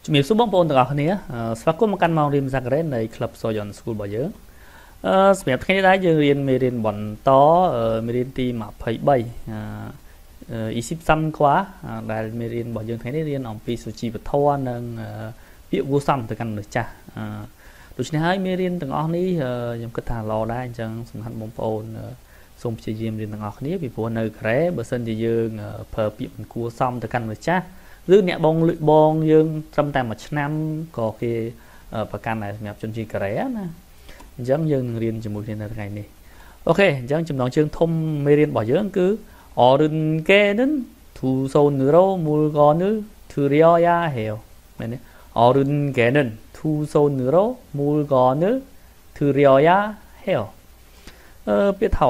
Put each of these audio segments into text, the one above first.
ជំរាបសួរបងប្អូនទាំងអស់គ្នាស្វាគមន៍មកកាន់ម៉ោងរៀនភាសាកូរ៉េនៃ Club Soyon School របស់យើងសម្រាប់ថ្ងៃនេះដែរយើងរៀនមេរៀនបន្តមេរៀនទី23 Isip Sam Kwa ដែលមេរៀនរបស់យើងថ្ងៃនេះរៀនអំពីសុជីវធម៌និងពាក្យគួរសមទៅកាន់មនុស្សចាស់ដូច្នេះហើយមេរៀនទាំងអស់នេះខ្ញុំគិតថាល្អដែរអញ្ចឹងសំខាន់បងប្អូនសូមព្យាយាមរៀនទាំងអស់គ្នាពីព្រោះនៅកូរ៉េបើសិនជាយើងប្រើពាក្យមិនគួរសមទៅកាន់មនុស្សចាស់ឬអ្នកបងយើងត្រឹមតែមួយឆ្នាំក៏គេប្រកាន់ដែរសម្រាប់ជនជាតិកូរ៉េណាអញ្ចឹងយើងនឹងរៀនជាមួយគ្នានៅថ្ងៃនេះអូខេអញ្ចឹងចំណងជើងធំមេរៀនរបស់យើងគឺ 어른께는 두 손으로 물건을 들여야 해요. 어른께는 두 손으로 물건을 들여야 해요. ពាក្យថា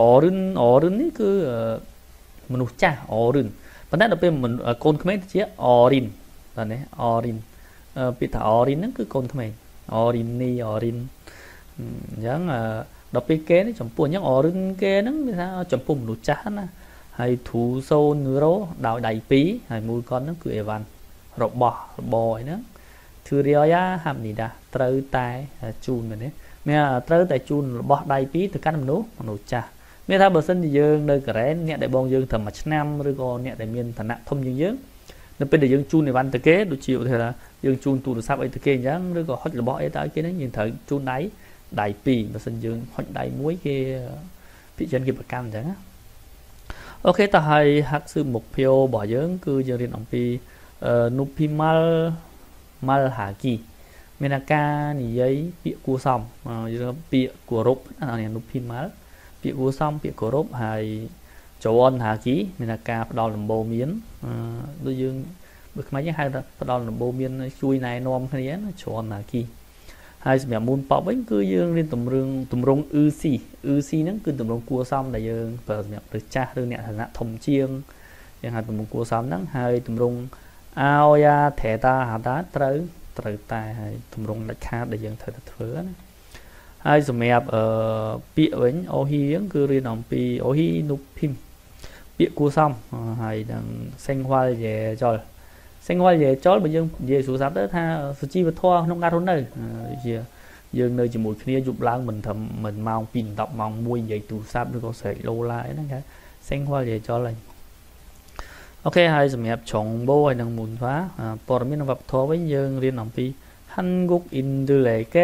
어른 នេះគឺមនុស្សចាស់ 어른 ប៉ុន្តែដល់ពេលកូនក្មេងទៅជា 어린 បាទណា 어린 ពាក្យថា 어린 ហ្នឹងគឺកូនក្មេង 어린이 어린 អញ្ចឹងដល់ពេលគេនេះចំពោះអញ្ចឹង 어른 គេហ្នឹងមានថាចំពោះមនុស្សចាស់ណាហើយធូសូនឺរ៉ូដោយដៃពីរហើយមូលកនហ្នឹងគឺអេវ៉ាន់របស់របរអីហ្នឹងធឺរីយ៉ាហាប់នីដាត្រូវតែជូនមែនទេមានត្រូវតែជូនរបស់ដៃពីរទៅកាន់មនុស្សចាស់មានថាបើសិនជាយើងនៅកូរ៉េអ្នកដែលបងយើងត្រឹមមួយឆ្នាំឬក៏អ្នកដែលមានឋានៈធំជាងយើងនៅពេលដែលយើងជូនអេវ៉ាន់ទៅគេដូចជាឧទាហរណ៍ថាយើងជូនទូរស័ព្ទអីទៅគេអញ្ចឹងឬក៏ហុចរបស់អីទៅឲ្យគេហ្នឹងយើងត្រូវជូនដៃពីរបើសិនយើងហុចដៃមួយគេពិចារណាគេប្រកាន់អញ្ចឹងណាអូខេតោះហើយហាក់ស៊ឺមុខភាវរបស់យើងគឺយើងរៀនអំពីនុភីម៉ាល់ហាគីមានការនិយាយពាក្យគួរសមយើងពាក្យគោរពនុភីម៉ាល់ពាក្យគួរសមពាក្យគោរពហើយចវនហាគីមានការផ្ដល់ដំបូន្មានដូចយើងបើខ្មែរយើងហៅថាផ្ដល់ដំបូន្មានជួយណែនាំគ្នាណាចវនហាគីហើយសម្រាប់មូនប៉បវិញគឺយើងរៀនតម្រង EC ហ្នឹងគឺតម្រងគួរសមដែលយើងប្រើសម្រាប់ឬចាស់ឬអ្នកឋានៈធំជាងយើងហៅតម្រងគួរសមហ្នឹងហើយតម្រង Aoya Theta Hata ត្រូវតែហើយតម្រងដាច់ខាតដែលយើងត្រូវតែធ្វើណាហើយសម្រាប់ពាក្យវិញអូហ៊ីហ្នឹងគឺរៀនអំពីអូហ៊ីនុភីមពាក្យគួរសមហើយនឹងសេងវ៉ាល់យេចលសេងវ៉ាល់យេចលបើយើងនិយាយទូរស័ព្ទទៅថាសុជីវធម៌ក្នុងការរស់នៅជាយើងនៅជាមួយគ្នាយប់ឡើងមិនត្រឹមមិនម៉ោង2 10ម៉ោង1និយាយទូរស័ព្ទឬក៏ស្រែកឡូឡាអីហ្នឹងគេសេងវ៉ាល់យេចលហើយអូខេហើយសម្រាប់ច្រងបូហើយនឹងមុនវ៉ាព័ត៌មានវប្បធម៌វិញយើងរៀនអំពី Hanguk Induleke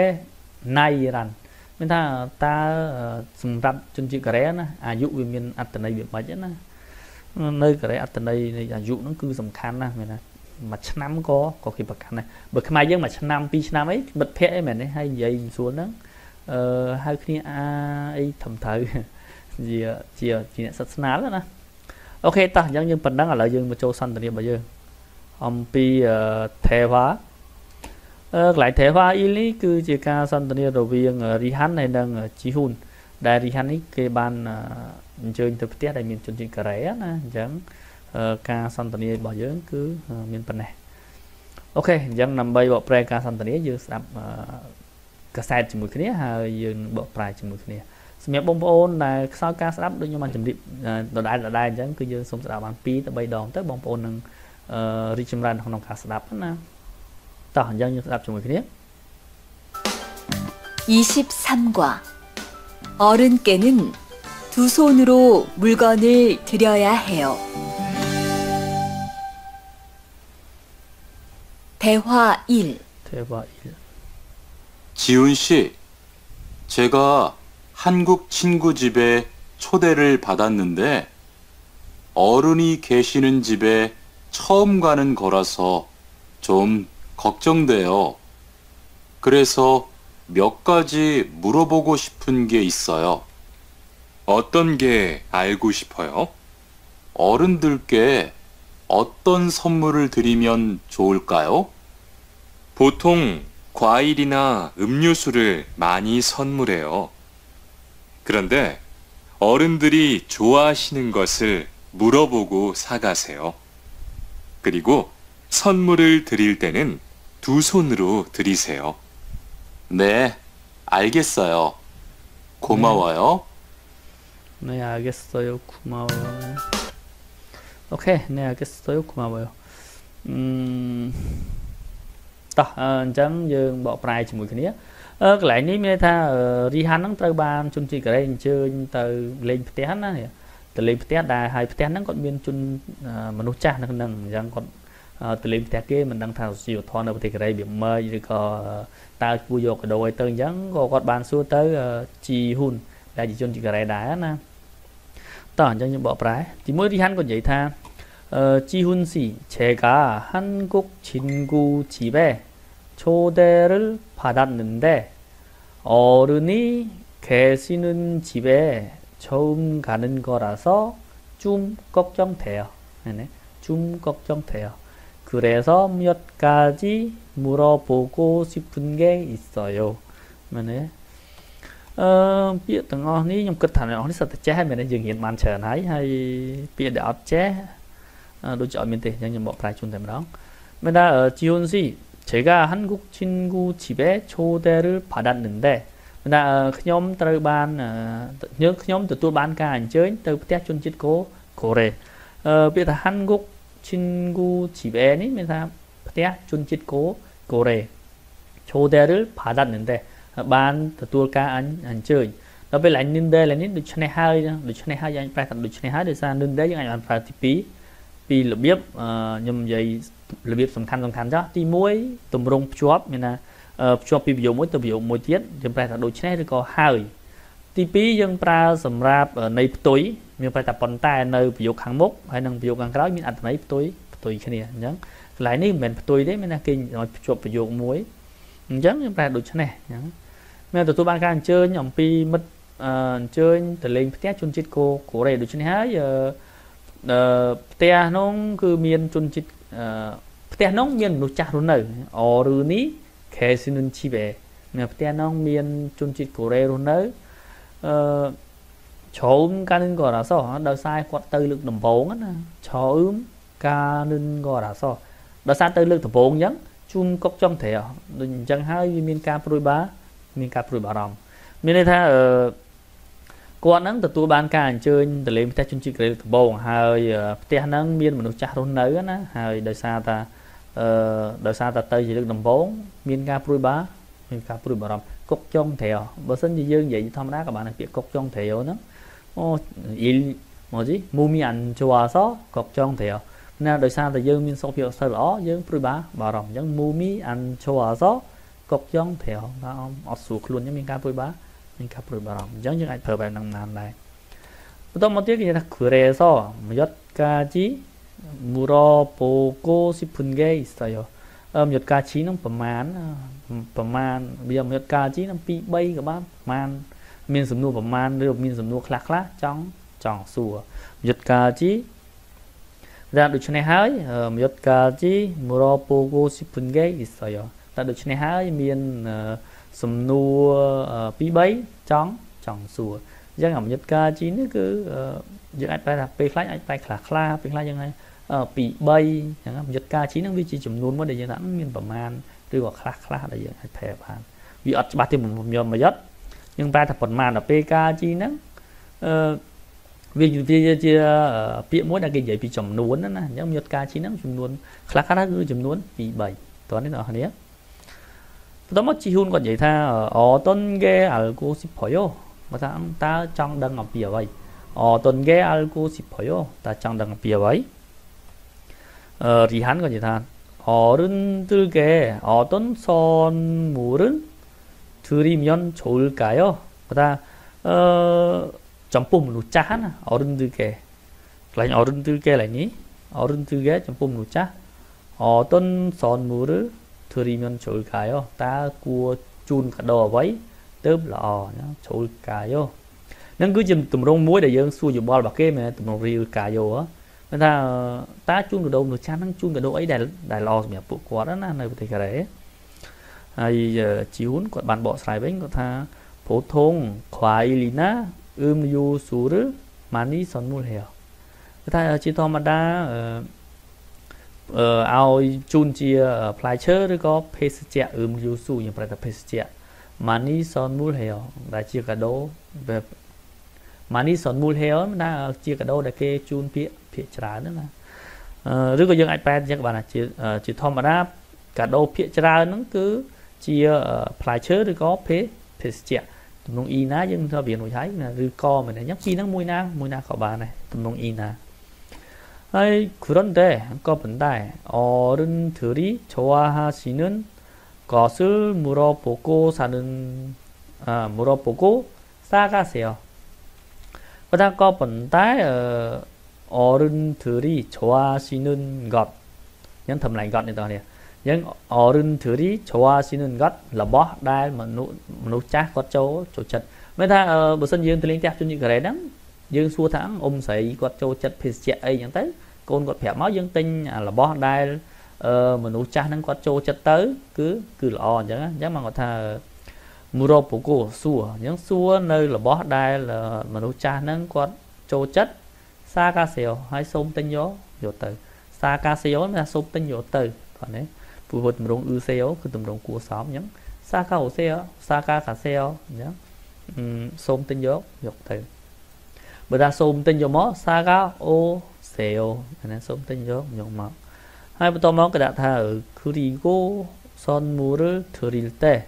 Nairan មានថាតើសម្រាប់ជនជាតិកូរ៉េណាអាយុវាមានអត្ថន័យវាមិនណានៅកូរ៉េអត្ថន័យនៃអាយុហ្នឹងគឺសំខាន់ណាស់មានថាមួយឆ្នាំក៏គេប្រកាន់ដែរបើខ្មែរយើងមួយឆ្នាំ2ឆ្នាំអីមិត្តភ័ក្តិអីមែនទេហើយនិយាយស្រួលហ្នឹងហៅគ្នាអីត្រឹមត្រូវជាអ្នកសិក្សាណាអូខេតោះអញ្ចឹងយើងប៉ុណ្ណឹងឥឡូវយើងមកចូលសន្ទនារបស់យើងអំពីទេវ៉ាកន្លែងទេវ៉ាអ៊ីលនេះគឺជាការសន្ទនារវាងរីហាន់ហើយនិងជីហ៊ូនដែលរីហាន់នេះគេបានអញ្ជើញទៅផ្ទះដែលមានជនជាតិកូរ៉េណាអញ្ចឹងការសន្ទនារបស់យើងគឺមានប៉ុណ្ណេះអូខេអញ្ចឹងដើម្បីបកប្រែការសន្ទនាយើងស្ដាប់កាសែតជាមួយគ្នាហើយយើងបកប្រែជាមួយគ្នាសម្រាប់បងប្អូនដែលខ្សោយការស្ដាប់ដូចខ្ញុំបានជម្រាបដដែលអញ្ចឹងគឺយើងសូមស្ដាប់បាន2ទៅ3ដងទៅបងប្អូននឹងរីកចម្រើនក្នុងការស្ដាប់ណាតោះអញ្ចឹងយើងស្ដាប់ជាមួយគ្នា 23과 어른께는 두 손으로 물건을 들여야 해요. 대화 1. 지훈 씨, 제가 한국 친구 집에 초대를 받았는데 어른이 계시는 집에 처음 가는 거라서 좀 걱정돼요. 그래서 몇 가지 물어보고 싶은 게 있어요. 어떤 게 알고 싶어요? 어른들께 어떤 선물을 드리면 좋을까요? 보통 과일이나 음료수를 많이 선물해요. 그런데 어른들이 좋아하시는 것을 물어보고 사가세요. 그리고 선물을 드릴 때는 두 손으로 드리세요. 네, 알겠어요. 고마워요. 네, 알겠어요. 고마워요. 오케이, 네, 알겠어요. 고마워요. តោះអញ្ចឹងយើងបកប្រែជាមួយគ្នាកន្លែងនេះមានថារីហានហ្នឹងត្រូវបានជនជាតិកូរ៉េអញ្ជើញទៅលេងផ្ទះណាទៅលេងផ្ទះដែលហើយផ្ទះហ្នឹងគាត់មានជនមនុស្សចាស់នៅក្នុងអញ្ចឹងគាត់ទៅលេងផ្ទះគេមិនដឹងថាសុជីវធម៌នៅប្រទេសកូរ៉េវាម៉េចឬក៏តើគួរយកកដោឲ្យទៅអញ្ចឹងក៏គាត់បានសួរទៅជីហ៊ុនដែលជាជនជាតិកូរ៉េដែរណាតោះអញ្ចឹងខ្ញុំបកប្រែទីមួយរីហានគាត់និយាយថា지훈 씨, 제가 한국 친구 집에 초대를 받았는데 어른이 계시는 집에 처음 가는 거라서 좀 걱정돼요. 좀 걱정돼요. 그래서 몇 가지 물어보고 싶은 게 있어요. biết từng ngon ní nhưng kết thành nó sẽ chết mình đã dừng hiện màn chờ nấy hay biết để chết đôi chọi miền tây nhưng một vài chung đó mình đã ở 지훈 씨 제가 한국 친구 집에 초대를 받았는데 mình đã nhóm từ ban nhớ nhóm từ tôi ban cả ảnh chơi từ tết chun chít cố rề biết là 한국 친구 집에 ní mình ta tết chun chít cố rề 초대를 받았는데 ban từ tôi cả ảnh chơi nó về lại nên đây là nên được cho này hai anh phải thành được cho này hai để ra nên đấy những anh phải tíពីរបៀបខ្ញុំនិយាយរបៀបសំខាន់ចោះទី1ទម្រង់ភ្ជាប់មានថាភ្ជាប់ពីប្រយោគមួយទៅប្រយោគមួយទៀតយើងប្រែថាដូចនេះឬក៏ហើយទី2យើងប្រើសម្រាប់ន័យផ្ទុយមានប្រែថាប៉ុន្តែនៅប្រយោគខាងមុខហើយនិងប្រយោគខាងក្រោយមានអត្ថន័យផ្ទុយគ្នាអញ្ចឹងកន្លែងនេះមិនមែនផ្ទុយទេមានថាគេឲ្យភ្ជាប់ប្រយោគមួយអញ្ចឹងយើងប្រែដូចនេះអញ្ចឹងមានទទួលបានការអញ្ជើញអំពីមិត្តអញ្ជើញទៅលេងផ្ទះជនជាតិកូរ៉េដូចនេះហើយផ្ទះនោះគឺមានជនជាតិផ្ទះនោះមានមនុស្សចាស់រស់នៅអឬនេះខេស៊ីនុនជីវេផ្ទះនោះមានជនជាតិកូរ៉េរស់នៅជ្រុំកានឹងក៏រ៉ាសដោយសារគាត់ទៅលើកដំបូងណាជ្រុំកានឹងក៏រ៉ាសដោយសារទៅលើកដំបូងអញ្ចឹងជុំកុកចំត្រែដូចអញ្ចឹងហើយវាមានការព្រួយបារម្ភមានន័យថាគាត់ហ្នឹងទទួលបានការអញ្ជើញទៅលេងផ្ទះជនជាតិកូរ៉េដំបូងហើយផ្ទះហ្នឹងមានមនុស្សចាស់រស់នៅណាហើយដោយសារតែទៅជាលើកដំបូងមានការព្រួយបារម្ភកុកចុងត្រែបើសិនជាយើងនិយាយធម្មតាក៏បានពាក្យកុកចុងត្រែហ្នឹង뭐지 몸이 안 좋아서 걱정돼요. 나ដោយសារតែយើងមានសុខភាពអត់សូវល្អយើងព្រួយបារម្ភអញ្ចឹង 몸이 안 좋아서 걱정돼요. ថាអត់ស្រួលខ្លួនមានការព្រួយបារម្ភអញ្ចឹងយើងអាចប្រើបែបហ្នឹងបានដែរបន្តមកទៀតគេថា 그래서 몇 가지 물어보고 싶은 게 있어요. 몇 가지 ហ្នឹងប្រមាណវា 몇 가지 ហ្នឹង2 3ក៏បានមានសំណួរប្រមាណឬមានសំណួរខ្លះចង់សួរ 몇 가지 តែដូច្នេះហើយ 몇 가지 물어보고 싶은 게 있어요. តែដូច្នេះហើយមានសំណួរ2 3ចង់សួរអញ្ចឹងអាយុកាជីនេះគឺយើងអាចប្រែថាពេលខ្លះអាចប្រែខ្លះពេលខ្លះយើងឲ្យ2 3អញ្ចឹងអាយុកាជីហ្នឹងវាជាចំនួនមួយដែលយើងថាមានប្រមាណឬក៏ខ្លះដែលយើងអាចប្រែបានវាអត់ច្បាស់ទេខ្ញុំមកយត់យើងប្រែថាប្រមាណដល់ពេលកាជីហ្នឹងវាជាពាក្យមួយដែលគេនិយាយពីចំនួនណាអញ្ចឹងអាយុកាជីហ្នឹងចំនួនខ្លះគឺចំនួន2 3តោះនេះបងប្អូនបន្តមក지훈គាត់និយាយថា어떤 게 알고 싶어요. បើថាតើចង់ដឹងអំពីអ្វី어떤 게 알고 싶어요. តើចង់ដឹងអំពីអ្វី리한គាត់និយាយថា어른들께 어떤 선물을 드리면 좋을까요. បើថាចំពោះមនុស្សចាស់ណា 어른들께 កន្លែង 어른들께 កន្លែងនេះ 어른들께 ចំពោះមនុស្សចាស់ 어떤 선물을 드리면 좋을까요? 다 구워 준 가도 어바이 뜰러 좋을까요? 는 그 지금 tumrong muối để dương xua bò bạc kê mà tumrong riu cayo á người ta ta chun được đâu được chán năng chun cả đâu ấy đại lo mẹ phụ quá đó na nơi cái đấy hay chiếu còn bàn bỏ xài bánh có tha phổ thông khoai lina yu suru mani son mua heo người ta chỉ to mà đa ao chun chia plai chớ rồi có paste chẹ yu su như phải là paste chẹ mani son mua heo đại chia cả đâu về mani son mua heo na chia cả đâu đại kê chun phía trái nữa là rồi có dương iPad chắc bạn là chỉ thom mà đáp cả đồ phía ra nó cứ chia phải chớ rồi có phê chẹt tụm nông y ná nhưng cho biển nổi thấy là rư co mà này nhắc chi nó mùi na khỏi bà này tụm nông y 나 그런데 한꺼번에 어른들이 좋아하시는 것을 물어보고 싸가세요. 한꺼번에 어른들이 좋아하시는 것, những thầm lại gọn này tao nè, những 어른들이 좋아하시는 것 là bó đai mà nụ chát có chỗ chật. Mấy ta bữa sinh dương từ liên cho những cái đấy dương xua thẳng sấy có chỗ chật phê chẹt ấy những tới con có phèo máu dương tinh là bó đai mà nụ chát nó có chỗ chật tới cứ lò chẳng mà người ta 물어보고 xua những xua nơi là bó đai là mà nụ chát nó có chỗ chất 싸가세요 hay xôm tinh gió vô từ 싸가세요 là xôm tinh vô từ còn đấy phù hợp tụm rong 세요คือtụm rong của xóm nhấn 싸가오세요 싸가가세요 nhấn xôm tinh gió vô từ bữa ra xôm tinh vô mó 싸가오세요 nên xôm tinh gió vô mó hai bữa mó cái đã thà 그리고 선물을 드릴 때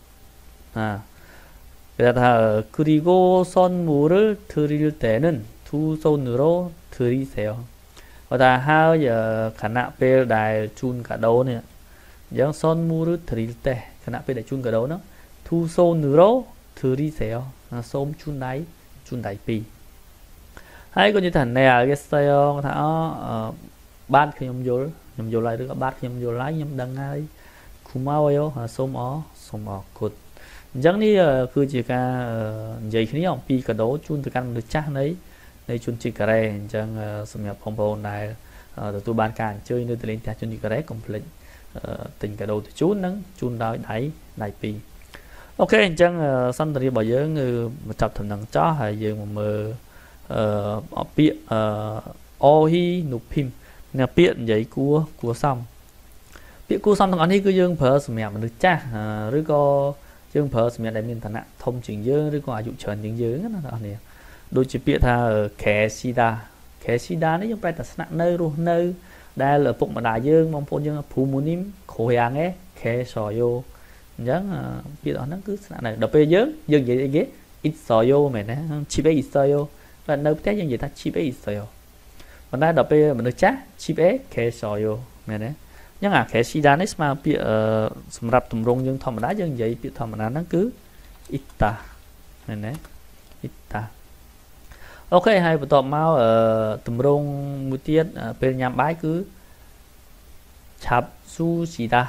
그리고 선물을 드릴 때는 두 손으로 드리세요. và hai giờ khả năng pe đài chun cả đấu nè giống 선물을 드릴 때 khả năng pe đài chun cả đấu nó 두 손으로 드리세요. 솜 chun đáy pi hay có như thằng này 알겠어요 thằng bát khi nhom vô lại được bát khi nhom vô lại nhom đăng ngay 고마워요 솜 cột giống như cứ chỉ cả vậy khi ông pi cả đấu chun từ căn được chắc đấy đây chun chỉ cả đây chẳng sum nhập phong bồn này từ tôi ban cả chơi nơi từ lên cha chun chỉ cả đấy complete tình cả đầu từ chun đói đáy pi ok chẳng xong từ bây giờ người một tập thầm nặng chó hay giờ mà bịa ohi nụ phim nè bịa vậy của xong bịa của xong thằng anh ấy cứ dương phở sum nhập được cha rồi có dương phở sum nhập đại miền thành ạ thông trình dương rồi có aju trần những dương đó nè đôi chỉ biết tha kẻ sida đấy trong bài tập nặng nơi đây là phục mà đại dương mong phôn dương phù mù ním khổ hàng ấy kẻ sò vô nhớ biết đó nó cứ nặng này đọc về dương vậy ghế ít sò vô mày nè chỉ bé ít sò vô và nơi thế dương vậy ta chỉ bé ít sò vô mà đây đọc về mình được chắc chỉ bé kẻ sò vô mày nè nhớ kẻ sida đấy mà biết sầm rập tùm rong dương thầm mà đá dương vậy biết thầm mà nó cứ ít ta mày nè ít ta ok hai bữa tọt máu tùm rong mũi tiết bên nhà bái cứ chập su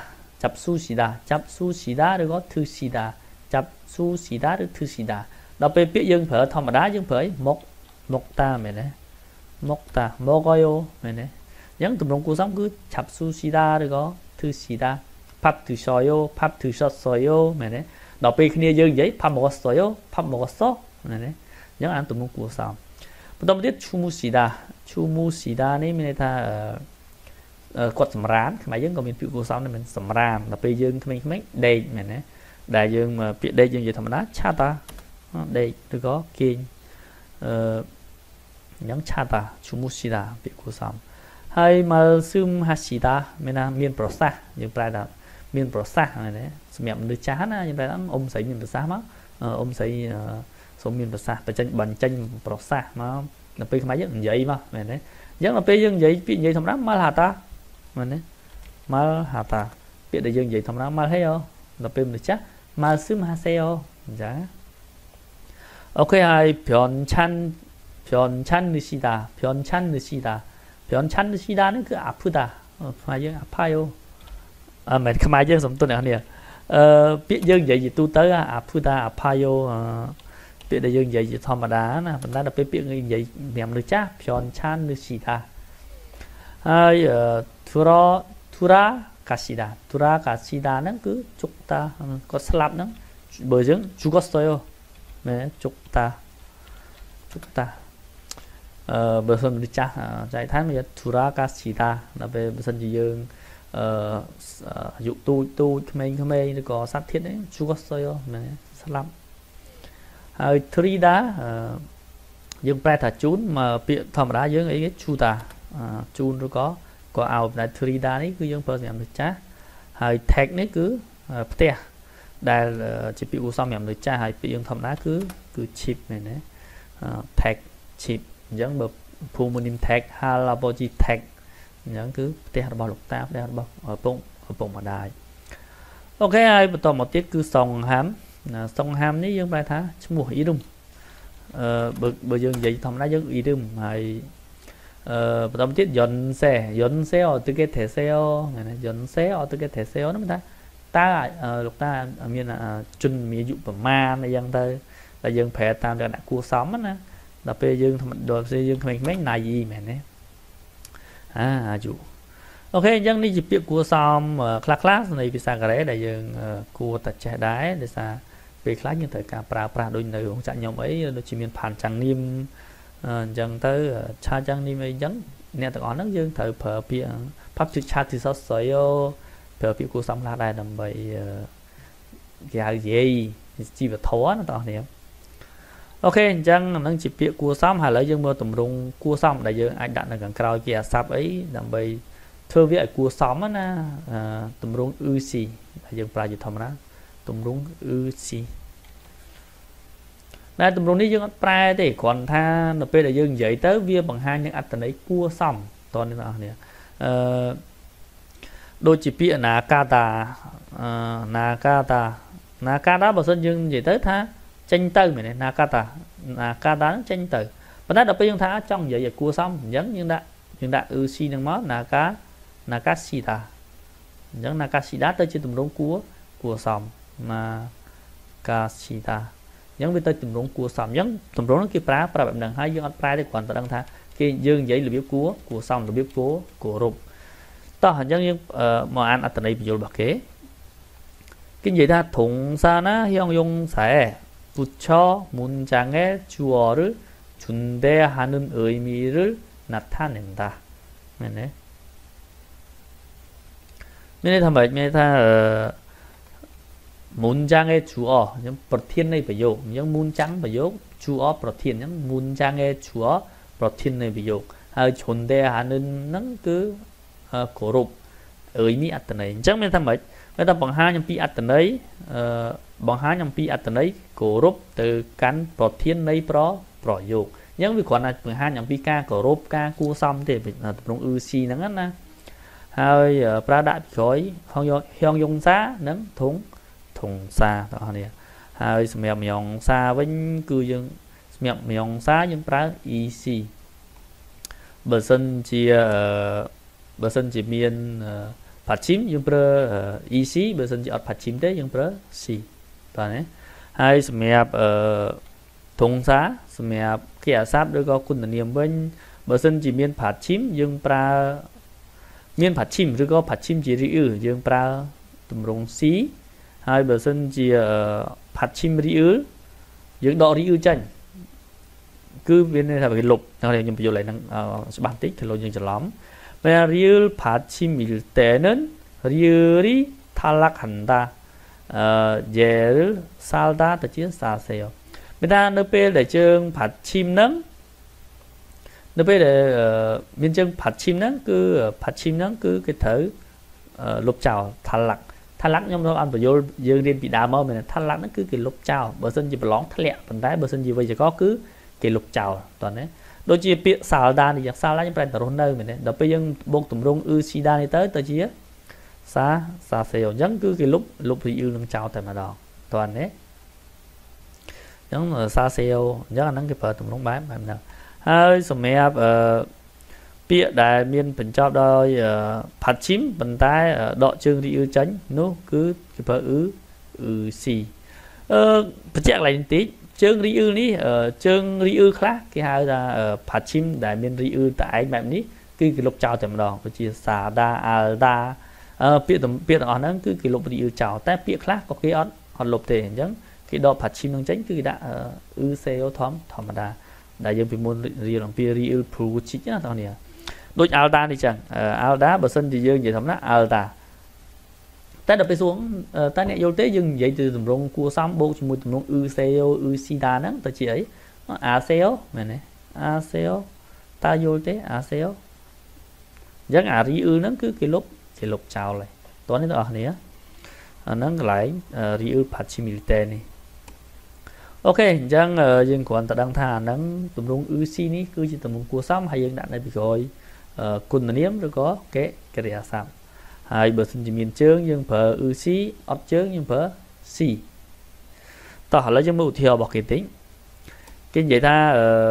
xì đá được có thư xì đá chập su xì đá được thư xì đá đọc về biết dương phở thầm mà đá dương phở mốc ta mày nè mốc goyo mày nè những tùm rong cuộc sống cứ chập su xì đá được có thư xì đá pap thư soyo pap thư sot soyo mày nè đọc về khi dương giấy pap một soyo pap một sot mày nè những ăn tùm rong cuộc sống Potom tiếp 추무시다 này mình ta quạt sầm rán mà dân còn mình chịu cuộc sống này mình sầm rán là bây giờ mình mấy đây mình này đại dương mà biết đây dương gì thầm đá cha ta đây tôi có kinh những cha ta 추무시다 biết cuộc sống hay mà sum hashida mình là miền prosa những bài là miền prosa này đấy mẹ mình được chán á những bài đó sấy miền prosa mất sấy số miền prosa phải tranh prosa mà là pe máy rất vậy mà mày đấy rất là pe dân vậy chuyện vậy thầm lắm mal hata mình đấy mal hata biết đại dân vậy thầm lắm mal thấy không là pe mình chắc mal sum haseo dạ ok hai 변찬 느시다 nó cứ 아프다 mà dân 아파요 mày không ai dân sống tôi này nè biết dân vậy gì tu tới 아프다 아파요 biết đại dương vậy gì thầm mà đá nè mình đã đọc biết người vậy mềm được chắc 변찬 느시다 hay tura kasida nó cứ chúc ta có slap nó bởi dưỡng 죽었어요 mẹ chúc ta bởi phần được chắc giải thái bây giờ tura kasida là về sân gì dương dụ tu khmer nó có sát thiết đấy 죽었어요 mẹ slap trida dương pre thả chún mà bị thầm đá dương ấy chu ta chun rồi có ao đại trida đấy cứ dương phơi làm được chá ហើយ tag នេះគឺផ្ទះដែលជាពាក្យគួរសមសម្រាប់មនុស្សចាស់ហើយពាក្យយើងធម្មតាគឺ chip មែនទេ tag chip អញ្ចឹងបើភូមិនិម tag halaboji tag អញ្ចឹងគឺផ្ទះរបស់លោកតាផ្ទះរបស់ឪពុកម្ដាយអូខេហើយបន្តមកទៀតគឺសងហាំសងហាំនេះយើងប្រែថាឈ្មោះអ៊ីរឹមបើយើងនិយាយធម្មតាយើងអ៊ីរឹមហើយបន្តមកទៀតយន់សេអទៅគេថេសេអូមែនទេយន់សេអទៅគេថេសេអូនោះមិនថាតើលោកតាមានជនមានអាយុប្រមាណអីយ៉ាងទៅតែយើងប្រែតាមលក្ខណៈគួរសមណាដល់ពេលយើងដល់ពេលយើងក្មេងៗណាយីមែនទេអាយុអូខេអញ្ចឹងនេះជាពាក្យគួរសមខ្លះនៃភាសាកូរ៉េដែលយើងគួរតែចេះដែរដោយសារពេលខ្លះយើងត្រូវការប្រើប្រាស់ដូចនៅក្នុងចាក់ខ្ញុំអីដូចជាមានផានចាំងនីមអញ្ចឹងទៅឆាចាំងនីមអីអញ្ចឹងអ្នកទាំងអស់ហ្នឹងយើងត្រូវប្រើពាក្យផាប់ជិឆាទីសសយប្រើពាក្យគួរសមខ្លះដែរដើម្បីគេហៅនិយាយជីវធម៌ណាបងប្អូនអូខេអញ្ចឹងហ្នឹងជាពាក្យគួរសមហើយឥឡូវយើងមើលទម្រង់គួរសមដែលយើងអាចដាក់នៅខាងក្រោយគេអាស័ព្ទអីដើម្បីធ្វើវាឲ្យគួរសមណាទម្រង់ UC ដែលយើងប្រើជាធម្មតាទម្រង់ UC តែទម្រង់នេះយើងអត់ប្រែទេគ្រាន់ថានៅពេលដែលយើងនិយាយទៅវាបង្ហាញនឹងអត្ថន័យគួរសមតើអ្នកនរគ្នាដូចជាពាក្យណាកាតាបើសិនយើងនិយាយទៅថាចេញទៅមែនទេណាកាតាហ្នឹងចេញទៅប៉ុន្តែដល់ពេលយើងថាចង់និយាយឲ្យគួរសមអញ្ចឹងយើងដាក់ UC ហ្នឹងមកណាកាស៊ីតាអញ្ចឹងណាកាស៊ីតាទៅជាទម្រង់គួរសមណាកាស៊ីតាអញ្ចឹងវាទៅទម្រង់គួរសមអញ្ចឹងទម្រង់ហ្នឹងគេប្រើបែបហ្នឹងហើយយើងអត់ប្រែទេគ្រាន់តែដឹងថាគេយើងនិយាយរបៀបគួរសមរបៀបគោរពតោះអញ្ចឹងយើងមកអានអត្ថន័យបញ្យលរបស់គេនិយាយថាធុងសាណាហៀងយងសែ붙여 문장에 주어를 준대하는 의미를 나타낸다. 네네. 문장의 주어,ប្រធាននៃ ប្រយោគ 문장 ប្រយោគ 주어 ប្រធាន 문장의 주어 ប្រធាននៃ ប្រយោគ ហើយ 준대하는 ហ្នឹងគឺ គោរព 의미 អត្ថន័យ អញ្ចឹងមានថាម៉េច មានថាបង្ហាញអំពីអត្ថន័យ បង្ហាញអំពីអត្ថន័យគោរពទៅកាន់ប្រធាននៃប្រយោគអញ្ចឹងវាគ្រាន់តែបង្ហាញអំពីការគោរពការគួរសមទេទម្រង់ UC ហ្នឹងណាហើយប្រើដាក់ពីក្រោយហៀងយងសានិងធុងសាបងប្អូននេះហើយសម្រាប់មយងសាវិញគឺយើងសម្រាប់មយងសាយើងប្រើ EC បើសិនជាមានផាត់ឈីមយើងប្រើ EC បើសិនជាអត់ផាត់ឈីមទេយើងប្រើ C បាទណាហើយសម្រាប់ធុងសាសម្រាប់គេអាស័ព្ទឬក៏គុណនាមវិញបើសិនជាមានផាត់ឈីមយើងប្រើមានផាត់ឈីមឬក៏ផាត់ឈីមជារីអ៊ឺយើងប្រើទម្រង់ C ហើយបើសិនជាផាត់ឈីមរីអ៊ឺយើងដករីអ៊ឺចេញគឺវាន័យថាវាលុបខ្ញុំបញ្យល់ឡើងហ្នឹងច្បាស់តិចគឺលោកយើងច្រឡំ리을 받침일 때는 리을이 탈락한다. 얘를 살다 뜻이 싸세요. Mình ta nơi bên để chương 받침 nắng nơi bên để miền chương 받침 nắng cứ cái thử lục chào thay lắc nhưng nó ăn vào vô dương điên bị đá mơ mình thay lắc nó cứ cái lục chào bờ sân chỉ lóng thay lẹ phần đáy bờ sân gì vậy chỉ có cứ cái lục chào toàn đấy đôi khi bị xào đa thì sao lá những bạn tàu nơi mình đấy đợt bây giờ buộc tụm rung si đa này tới chia xa xèo nhấn cứ cái lúc thì yêu nâng chào tại mà đòn toàn đấy nhấn là xa xèo nhớ là nắng cái phở tụm rung bán mà nào hai số mẹ bịa đại miền bình chọn đôi phạt chím bình tay đọ chương đi ư tránh nó cứ cái phở xì phải chắc lại tí chương ri ư ní chương ri ư khác cái hai là phạt chim đại miền ri ư tại bạn ní cái lục chào tầm đòn có chia xả đa đa biết ở nó cứ cái lục ri ư chàoតែពាក្យខ្លះក៏គេអត់លុបទេអញ្ចឹងគេដកផាត់ឈីមនឹងចេញគឺគេដាក់សេអូធម្មតាដែលយើងពីមុនរៀនអំពី real proof ជីកណាបងប្អូនដូច alda នេះចឹង alda បើសិនជាយើងនិយាយធម្មតា alda តែដល់ពេលសួងតែអ្នកយល់ទេយើងនិយាយទៅទម្រង់គួរសមបូកជាមួយទម្រង់ SEO SIDA ហ្នឹងទៅជាអី ASEO មែនទេ ASEO តើយល់ទេ ASEO អញ្ចឹងអា re ហ្នឹងគឺគេលុបចោលហើយតោះនេះបងប្អូនអាហ្នឹងកន្លែង Ryu Pachimilite នេះអូខេអញ្ចឹងយើងគ្រាន់តែដឹងថាអាហ្នឹងទម្រង់ UC នេះគឺជាទម្រង់គួរសមហើយយើងដាក់នៅពីក្រោយគុណនាមឬក៏កិរិយាសព្ទហើយបើសិនជាមានជើងយើងប្រើ UC អត់ជើងយើងប្រើ C តោះឥឡូវយើងមើលឧទាហរណ៍របស់គេតិចគេនិយាយថា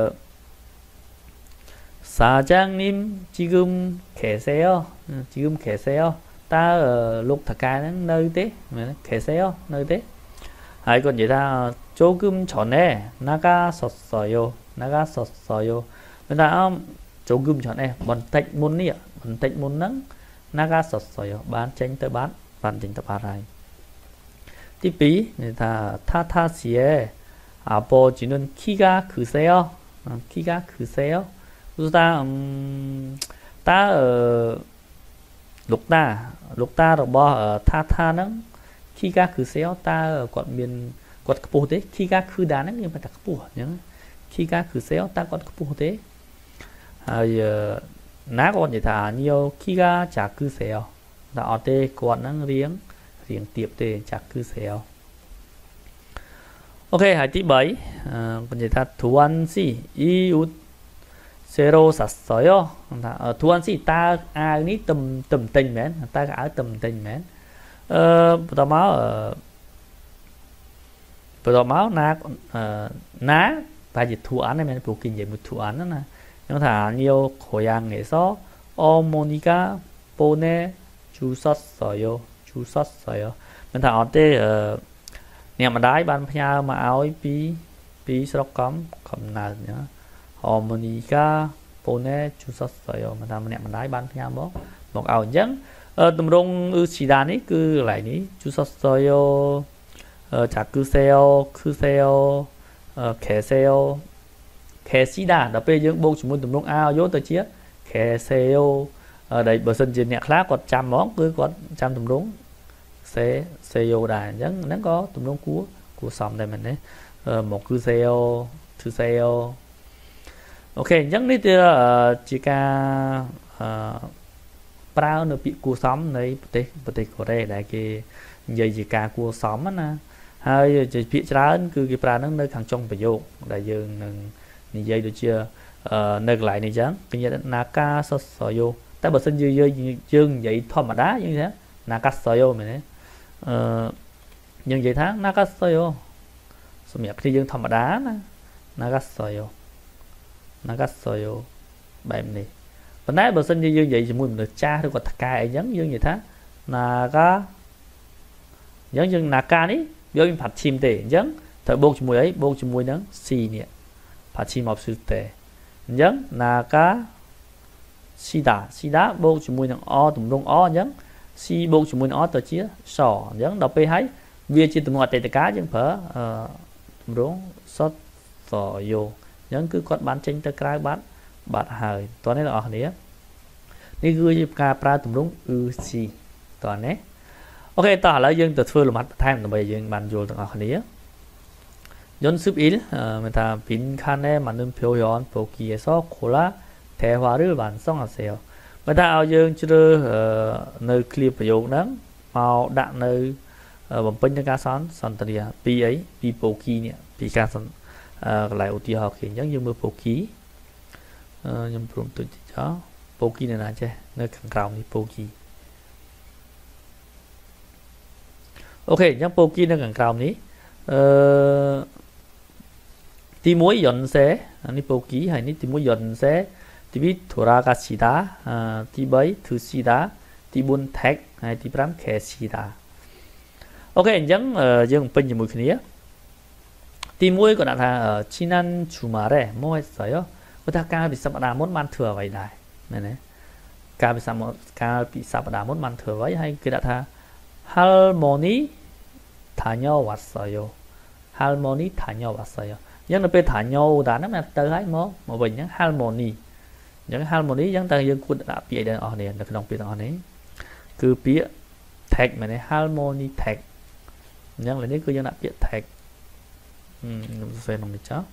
사장님 지금 계세요. 지금 계세요. 다 lúc thằng ca nó nơi thế 계세요. nơi thế. hay còn vậy ta 조금 전에 나갔었어요. 나갔었어요. người ta 조금 전에បន្តិច មុននេះបន្តិច មុនហ្នឹង 나갔었어요. bán tranh tới bán tranh tới bán này.ទី2 người ta 타타씨의 아버지는 키가 크세요. 키가 크세요. ta lục taរបស់ថាហ្នឹងគីកាគឺសេលតាគាត់មានគាត់ខ្ពស់ទេគីកាគឺដាហ្នឹងយើងតែខ្ពស់អញ្ចឹងគីកាគឺសេលតាគាត់ខ្ពស់ទេហើយណាគាត់និយាយថាញៀវគីកាចាគឺសេលតែអត់ទេគាត់ហ្នឹងរៀងទៀបទេចាគឺសេលអូខេហើយទី3គាត់និយាយថាធួនស៊ីអ៊ីឧ새로 샀어요. 두한 씨 ta ai ní tầm tình mến ta ở tầm tình mến bữa máu ná ta dịch thu án này mình phụ kinh nghiệm một thu án đó nè nhưng thà nhiều khối ăn nghệ số 어머니가 보내주셨어요. mình thà ở đây nhà mà đái ban nhà mà áo bí sọc cầm nào nữa 어머니가 보내주셨어요. mà ta mình đái ban nhà một áo nhẫn tầm rong 시다 ní cứ lại ní 주셨어요. 자꾸세요. 크세요. 계세요. 계시다 đó bây giờ bộ chúng muốn tầm rong áo vô tới chia 계세요. ở đây bờ sân trên nhạc khác còn trăm món cứ còn trăm tầm rong 세요 đà nhẫn nó có tầm rong của sòng đây mình đấy một 크세요. 드세요. ok nhấn đi từ chỉ ca prao nó bị cua sóng này bật của đây là cái dây chỉ ca cua sóng á nè hay chỉ bị trán cứ cái prao nó nơi thằng trong phải vô đại dương này dây được chưa nơi lại này chán cái như naka sờ vô ta bật sân dây dương vậy thôi mà đá như thế naka sờ vô mày đấy nhưng vậy tháng naka sờ vô số miệng khi dương thôi mà đá nè naka sờ vô 나갔어요. bài này. Và nãy bờ sân như vậy thì muốn được cha thôi còn cài nhấn như vậy thế. 나가 nhấn 나가 ní, bây giờ phát chim tệ nhấn. Thời bốc cho mùi ấy, bốc cho mùi nắng xì nè. Phát chim học sư tệ. nhấn 나가 시다 bốc cho mùi nắng o tụm đông o nhấn. Si bốc cho mùi nắng o tờ chia sò nhấn đọc pe hay. Vì chỉ tụm ngọt tệ cá nhưng phở tụm đông sót sò vô. nhấn cứ quát bán tranh tới cái bát hơi toàn này là ở đấy đi gửi cả pra tụm đúng xì toàn đấy ok ta là dân từ phơi là mặt thay mà bây giờ bàn vô ở đấy dân súp ít người ta pin 칸에 맞는 표현 보기에서 골라 대화를 완성하세요 người ta ao dân chưa nơi clip biểu đó màu đạn nơi bấm pin cho cá son tây pi ấy pi boki nè pi cá son lại ưu tiên họ khiến giống như mưa phổ ký nhưng cũng tự cho phổ ký này là chứ nơi càng cao thì phổ ký ok nhắc phổ ký nơi càng cao ní tí muối dọn xe ní phổ ký hay ní tí muối dọn xe tí biết 돌아가시다 tí bấy thứ xì đá tí buôn thách hay tí bám khe xì đá ok giống dương pin như mùi khí tí muối còn là 지난 주말에 뭐 했어요? người ta bị sập đá muốn man thừa vậy này này bị sập đá muốn man thừa vậy hay cái đã tha 할머니 다녀왔어요. 할머니 다녀왔어요. nhưng là pe 다녀오다 nó là từ hay mó mà bình nhá 할머니 những 할머니 những từ dân quân đã bị đây ở này là đồng biệt ở này cứ bịa thạch mà này 할머니 thạch nhưng là những cứ dân đã bịa thạch về nông nghiệp cháu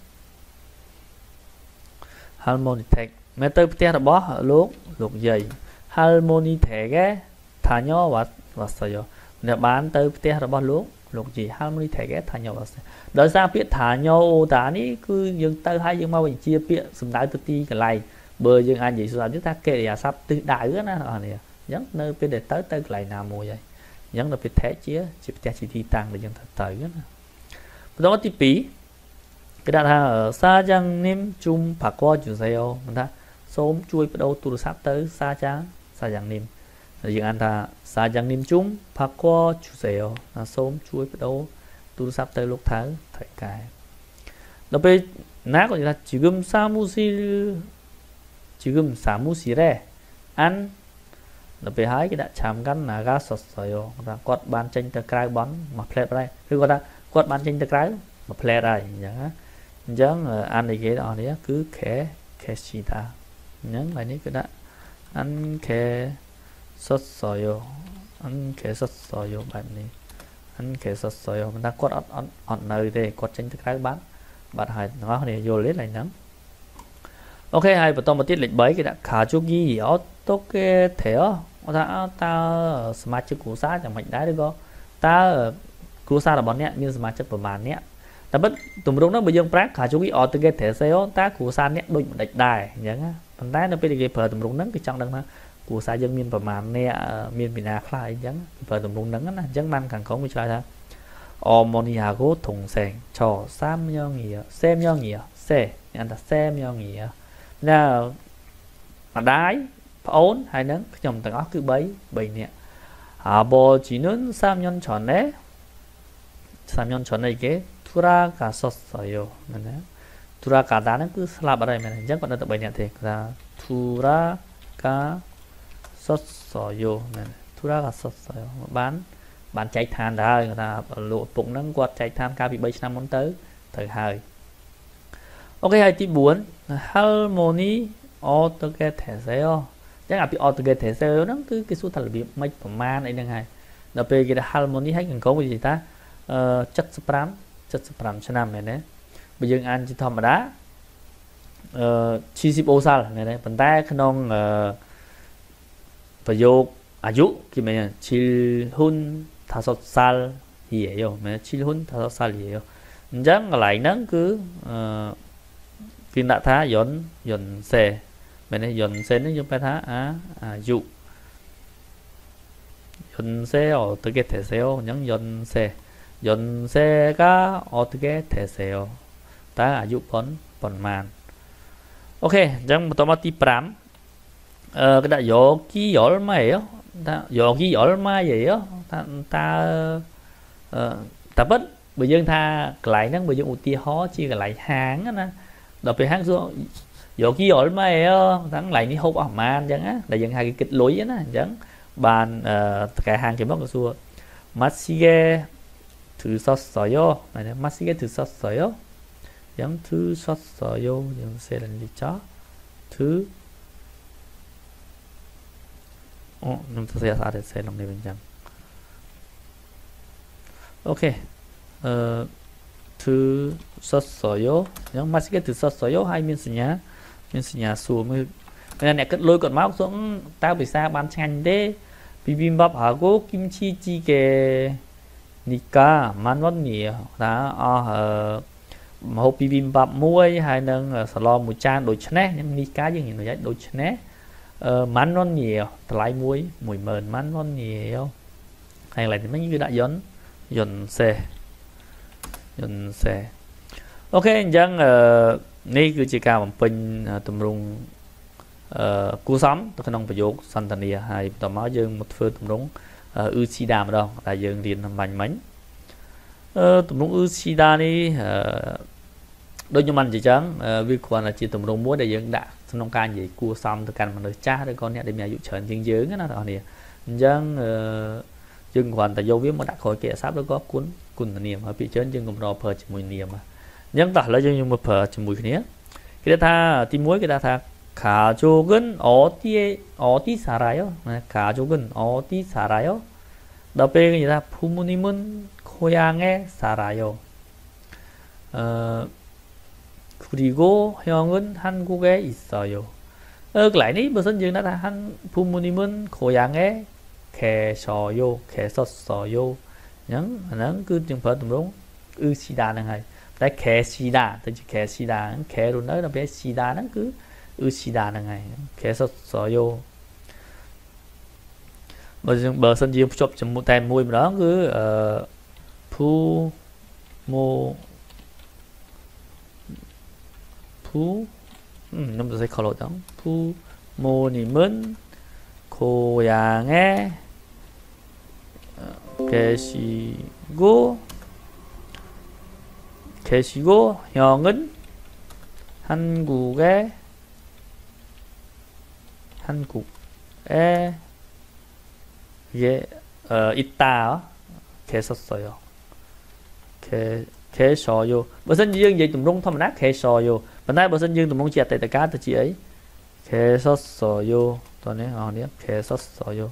할머니 thạch mẹ tôi bịa là bó luộc dày 할머니 thạch 다녀 왔어요. 근데 반 tới 때របស់លោកជី harmony ថែកែ 다녀 왔어요. ដោយសារពាក្យ 다녀오다 នេះគឺយើងទៅហើយយើងមកបញ្ជាពាក្យសំដៅទៅទីកន្លែងបើយើងអាចនិយាយសម្រាប់យើងថាកិរិយាសព្ទទិសដៅណាបងប្អូនអញ្ចឹងនៅពេលដែលទៅកន្លែងណាមួយហើយអញ្ចឹងដល់ពេលថែជាផ្ទះជាទីតាំងដែលយើងទៅណាបន្តទី2គេដាក់ថាសាយ៉ាងនីមជុំផាកោជូសេអូមិនថាសូមជួយបដូរទូរស័ព្ទទៅសាយ៉ាងនីមយើងអានថាសាយ៉ាងនីមជុំផាកោជូសេអូសូមជួយបដូរទូរស័ព្ទទៅលោកថៅកែដល់ពេលណាក៏និយាយថា지금 사무실에 안ដល់ពេលហើយគេដាក់ឆាំកាន់ណាកាសសយថាគាត់បានចេញទៅក្រៅបនមួយផ្លែតហើយឬគាត់ថាគាត់បានចេញទៅក្រៅមួយផ្លែតហើយអញ្ចឹងណាអញ្ចឹងអាននេះគេអស់នេះគឺខេស៊ីតាអញ្ចឹងហើយនេះគឺដាក់អានខេសសយអានខេសសយបែបនេះអានខេសសយមិនថាគាត់អត់នៅទេគាត់ចេញទៅក្រៅបាត់ហើយទាំងអស់គ្នាយល់ទេឡើយហ្នឹងអូខេហើយបន្តមកទៀតលេខ3គេដាក់가족이 어떻게 돼요 ថាតើសមាជិកគ្រួសារយ៉ាងម៉េចដែរឬក៏តើគ្រួសាររបស់អ្នកមានសមាជិកប្រមាណអ្នកតែពិតទម្រង់នោះបើយើងប្រើ가족이 어떻게 되세요 តើគ្រួសារអ្នកដូចម្ដេចដែរអញ្ចឹងណាប៉ុន្តែនៅពេលគេប្រើទម្រង់ហ្នឹងគេចង់ដឹងថាគ្រួសារយើងមានប្រមាណអ្នកមានពីណាខ្លះអីចឹងប្រើទម្រង់ហ្នឹងណាអញ្ចឹងបានខាងក្រោមវាឆ្លើយថា어머니하고 동생 저 3명이요 3명이요 세 안다 3명이요 ណាម្ដាយប្អូនហើយនឹងខ្ញុំទាំងអស់គឺ3នាក់ 아버지는 3년 전에 이게 돌아가셨어요. 맞나? 돌아가다는 그 슬라바라 하면 이제 còn được 3នាក់ទេ 돌아가셨어요. 돌아가셨어요.បានចែកឋានដែរគាត់ថាលោកឪពុកហ្នឹងគាត់ចែកឋានកាលពី3ឆ្នាំមុនទៅហើយអូខេហើយទី4 harmony 어떻게 되세요 ចឹងអាពី 어떻게 되세요 ហ្នឹងគឺគេសួរថារបៀបម៉េចប្រមាណអីហ្នឹងហើយដល់ពេលគេថា harmony ហើយកង្កងវានិយាយថា75ឆ្នាំមែនទេបើយើងអានជាធម្មតា70អូសាល់មែនទេប៉ុន្តែក្នុងប្រយោគអាយុគេមាន 5살이에요. 5살이에요.អញ្ចឹងកន្លែងហ្នឹងគឺគេដាក់ថាយន់សេមែនទេយន់សេនេះយើងបែរថាអាយុយន់សេ 어떻게 되세요 អញ្ចឹងយន់សេ가 어떻게 되세요 តើអាយុប៉ុន្មានអូខេអញ្ចឹងបន្តមកទី5គេដាក់여기 얼마예요 여기 얼마예요 តើពិតបើយើងថាកន្លែងហ្នឹងបើយើងឧទាហរណ៍ជាកន្លែងហាងណាដល់ពេលហាងសួរ 여기 얼마예요 ថាកន្លែងនេះហូបអស់ប្រហែលអញ្ចឹងណាដែលយើងហៅគេគិតលុយណាអញ្ចឹងបានតកែហាងគេមកក៏សួរ 맛있게 드셨어요 មែនទេ 맛있게 드셨어요 អញ្ចឹង 드셨어요 យើងសេរលីចាខ្ញុំទៅសេស្អាតសេក្នុងនេះវិញចឹងអូខេ드셨어요 អញ្ចឹង 맛있게 드셨어요 ហើយមានសញ្ញាសួរមើលអ្នកគិតលុយគាត់មកសួរតើភាសាបានឆ្ងាញ់ទេ 비빔밥하고 김치찌개니까 10,000원이에요 ថាអស់ម្ហូប 비빔밥 មួយហើយនឹងសាឡមួយចានដូចឆ្នេះនេះកាយើងនិយាយដូចឆ្នេះ10,000원이에요 តម្លៃមួយ 10,000원이에요 ហើយកន្លែងនេះគឺដាក់យន់សេអូខេអញ្ចឹងនេះគឺជាការបំពេញទម្រង់គួរសមទៅក្នុងប្រយោគសន្តានាហើយបន្តមកយើងមកធ្វើទម្រង់អ៊ឺស៊ីដាម្ដងដែលយើងរៀនមិញទម្រង់អ៊ឺស៊ីដានេះដូចខ្ញុំបាននិយាយចឹងវាគ្រាន់តែជាទម្រង់មួយដែលយើងដាក់ក្នុងការនិយាយគួរសមទៅកាន់មនុស្សចាស់ឬក៏អ្នកដែលមានអាយុច្រើនជាងយើងណាបងប្អូនអញ្ចឹងយើងគ្រាន់តែយកវាមកដាក់ក្រោយគេអាស័ព្ទឬក៏គុណនាមហើយពីច្រើនយើងកម្រប្រើជាមួយនាមអញ្ចឹងតោះឥឡូវយើងមកប្រើជាមួយគ្នាគេថាទី1គេថា가족은 어디 살아요? 가족은 어디 살아요? 옆에 그냥 부모님은 고향에 살아요. 그리고 형은 한국에 있어요. cái lại ní bữa sinh dương đó là bu모님은 고향에 khè sò vô khè sót sò vô nhấn nó cứ chừng phải tụm đúng ư xì đà này hay tại khè xì đà tôi chỉ khè xì đà khè rồi nói là bé xì đà nó cứ ư xì đà này hay khè sót sò vô bờ sân diêm chụp chấm một tay môi mà đó cứ phu mô phu năm tôi sẽ khó lỗi đó phu mô nỉ mến khô ya nghe 계시고 형은 한국에 이게 있다 계셨어요. 계셔요. 무슨 dương vậy tụm rung thông nát 계셔요. bên đây 무슨 dương tụm rung chẹt tại tất cả từ chị ấy. 계셨어요. tôi nói họ nhé 계셨어요.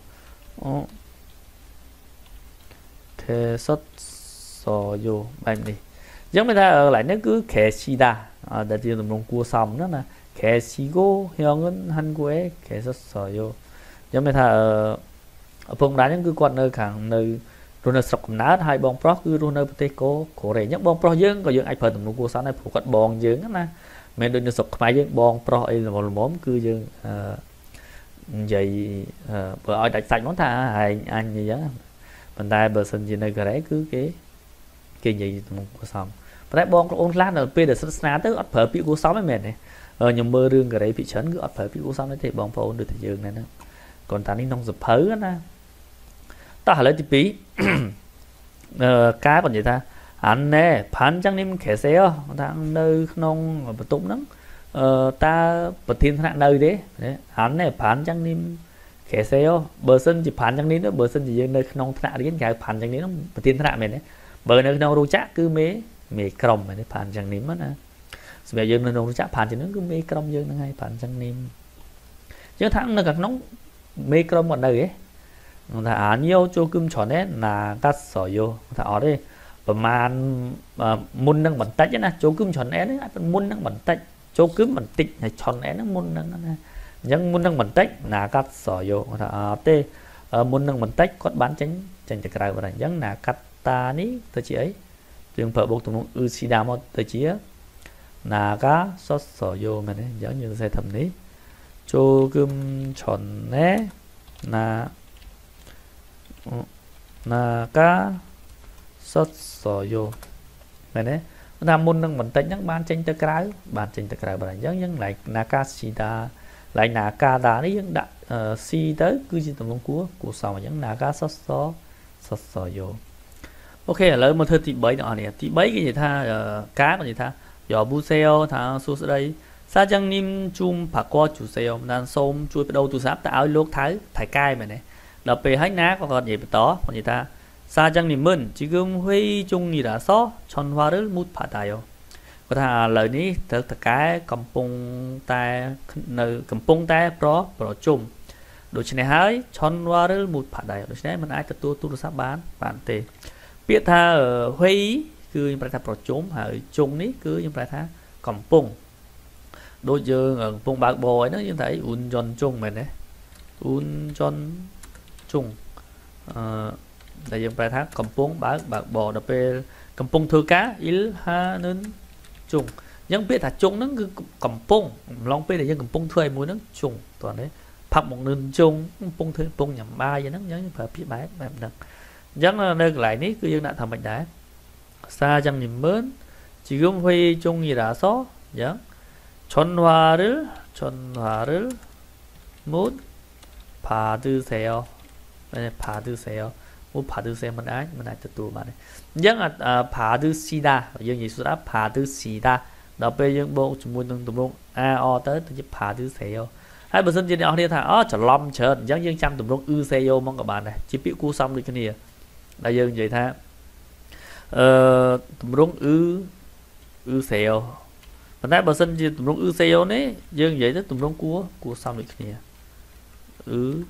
계셨어요. bài này giống người ta ở lại nó cứ 계시다. để tiếng tụm rung cua xong đó nè. 계시고 형은 한국에 계셨어요. giống người ta ở vùng đá những cứ quan nơi càng nơi rồi nó sọc cầm nát hai bong pro cứ rồi nơi tây cố cổ rẻ nhất bong pro dương có dương ai phần tụm cua sáng này phụ cận bong dương đó nè mình đôi nó sọc máy dương bong pro ấy là một món cứ dương vậy bữa ai đặt sạch món tha hai anh như vậy bàn tay bờ sân gì nơi cái đấy cứ cái gì tụm cua xong đấy bong ôn lát là pe để sân ná tới ắt phở bị cua sáu mấy mệt này nhầm mơ rương cái đấy bị chấn cứ ắt phở bị cua sáu đấy thì bong pro ôn được thì dương này nữa còn ta đi nông dập phớ đó nè ta hỏi lại tí phí cá còn gì ta anh nè 반장님 계세요 đang nơi nông ở tụng lắm ta bật thiên thằng nơi đấy anh nè 반장님 계세요 bờ sân chỉ 반장님 đó bờ sân chỉ nơi nông thằng đến cái 반장님 nó bật thiên thằng mình đấy bờ nơi nông rú chắc cứ mê còng này 반장님 á nè bây giờ nơi nông chắc 반장님 nó cứ mê còng dương nó hay 반장님 chứ thằng nó gặp nóng mê crom ở đây ấy là 아니요 조금 전에 나갔어요 ta ở đâyประมาณ muôn năng bẩn tách nhá 조금 전에 đấy muôn năng bẩn tách 조금 bẩn tịch này 전에 nó muôn năng nhưng muôn năng bẩn tách 나갔어요 ta tê muôn năng bẩn tách có bán tránh tránh chặt cài vào đây nhưng 나갔다 ní tôi chỉ ấy trường phở buộc tụi nó usida một tôi chỉ 나갔었어요 mà đấy giống như sai thầm ní 조금 전에 나갔었어요. này nó môn năng mình tính những ban tranh tới cái ban tranh tới cái bài giống lại nakashida lại nakada đấy những đã si tới cứ chỉ tầm của sau mà những nagasossoyo. ok là một thơ tí bấy đó này tí bấy cái gì tha cá còn gì tha giò buseo tha su đây 사장님 좀 바꿔주세요. 난 솜 chui đầu tu sáp áo lốt thái cai mà này. Đọc về hết ná còn gì đó còn gì ta. 사장님은 지금 회의 중이라서 전화를 못 받아요. có thà lời ní thật cái cầm pung ta pro chung. Đối với này hãy 전화를 못 받아요. đối với này mình ai tự tu sáp bán tề. Biết tha ở 회의 cứ phải tha pro chung ở chung ní cứ như phải tha cầm pung đôi dương ở vùng bạc bò nó như thấy 운전 chung mình đấy 운전 chung đại dương bài thác cầm pung bạc bò đập về cầm pung thư cá 일하는 chung nhưng biết là chung nó cứ cầm pung long biết là dân cầm pung thuê mũi nó chung toàn đấy phạm một nền chung pung thư pung nhầm ba vậy nó nhớ như phải biết bài em được giống là nơi lại ní cứ dương đã thầm bệnh đá 사장님은 지금 회의 중이라서 giống 전화를 못 받으세요. 받으세요. 못 받으세요. mình ai từ từ mà này. Giống là 받으시다. dương gì số đáp 받으시다. đọc về dương bộ chúng muốn từng tụm a tới tôi giúp 받으세요. hai bữa sinh trên đó thì thà trở lom chờ giống dương trăm tụm luôn ư mong các bạn này chỉ biết cú xong được cái này là dương vậy tha tụm luôn ư phần này bờ sân gì tụm rung ư đấy dương vậy đó tụm rung của xong được kìa ư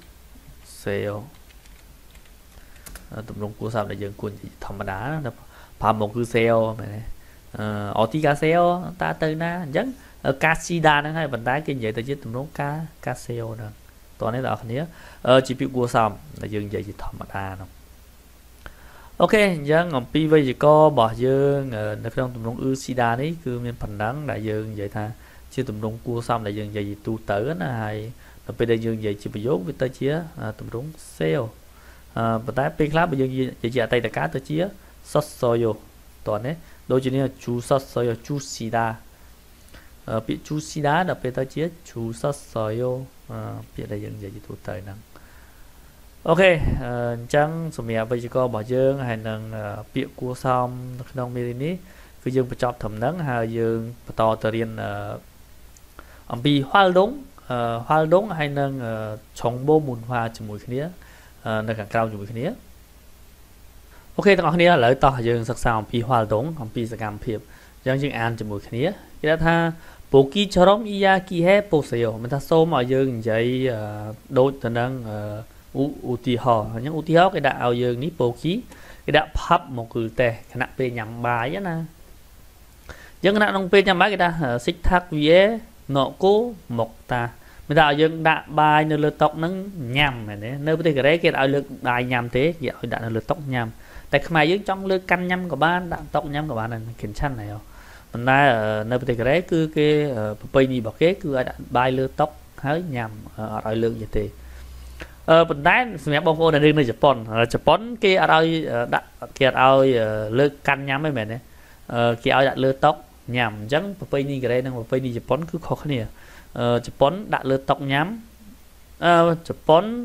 tụm rung của xong là dương quân thầm đá phạm một ư này ở tí cá ta từ na giống ở casida nó hay phần đá kia vậy tôi chứ tụm rung cá nè តោះនេះដល់គ្នាជាពាក្យគួរសមដែលយើងនិយាយជាធម្មតានោះអូខេអញ្ចឹងអំពីវេយ្យាករណ៍របស់យើងនៅក្នុងទម្រង់អ៊ឺស៊ីដានេះគឺមានប៉ុណ្ណឹងដែលយើងនិយាយថាជាទម្រង់គួរសមដែលយើងនិយាយទូទៅណាហើយដល់ពេលដែលយើងនិយាយជាប្រយោគវាទៅជាទម្រង់ sale ប៉ុន្តែពេលខ្លះបើយើងនិយាយជាអតីតកាលទៅជា sosoyo តោះនេះដូចជានេះ chu sosoyo chu sida ពាក្យ chu sida ដល់ពេលទៅជា chu sosoyo ពាក្យដែលយើងនិយាយទូទៅហ្នឹងអូខេអញ្ចឹងសម្រាប់វេយ្យាករណ៍របស់យើងហើយនឹងពាក្យគួរសមនៅក្នុងមេរៀននេះគឺយើងបញ្ចប់ត្រឹមហ្នឹងហើយយើងបន្តទៅរៀនអំពី Hwaldong ហើយនឹង Chongbo Munhwa ជាមួយគ្នានៅខាងក្រៅជាមួយគ្នាអូខេទាំងអស់គ្នាឥឡូវតោះយើងសិក្សាអំពី Hwaldong អំពីសកម្មភាពអញ្ចឹងយើងអានជាមួយគ្នាគេថា Pokichorom iyakihe poseo មានថាសូមឲ្យយើងនិយាយដូចទៅនឹងឧទាហរណ៍អញ្ចឹងឧទាហរណ៍គេដាក់ឲ្យយើងនេះ Poki គេដាក់ Phap មកគឺតែខណៈពេលញ៉ាំបាយណាអញ្ចឹងខណៈក្នុងពេលញ៉ាំបាយគេថា Sikthak vie noko mokta មានថាឲ្យយើងដាក់បាយនៅលើតុហ្នឹងញ៉ាំមែនទេនៅប្រទេសកូរ៉េគេឲ្យលើកបាយញ៉ាំទេគេឲ្យដាក់នៅលើតុញ៉ាំតែខ្មែរយើងចង់លើកកាន់ញ៉ាំក៏បានដាក់តុញ៉ាំក៏បានដែរគេឆាន់ហើយប៉ុន្តែនៅប្រទេសកូរ៉េគឺគេប្រពៃណីរបស់គេគឺឲ្យដាក់បាយលើតុហើយញ៉ាំអត់ឲ្យលើកយទេប៉ុន្តែសម្រាប់បងប្អូនដែលនៅជប៉ុនគេអត់ឲ្យដាក់គេអត់ឲ្យលើកកាន់ញ៉ាំទេមែនទេគេឲ្យដាក់លើតុញ៉ាំអញ្ចឹងប្រពៃណីកូរ៉េនិងប្រពៃណីជប៉ុនគឺខុសគ្នាជប៉ុនដាក់លើតុញ៉ាំជប៉ុន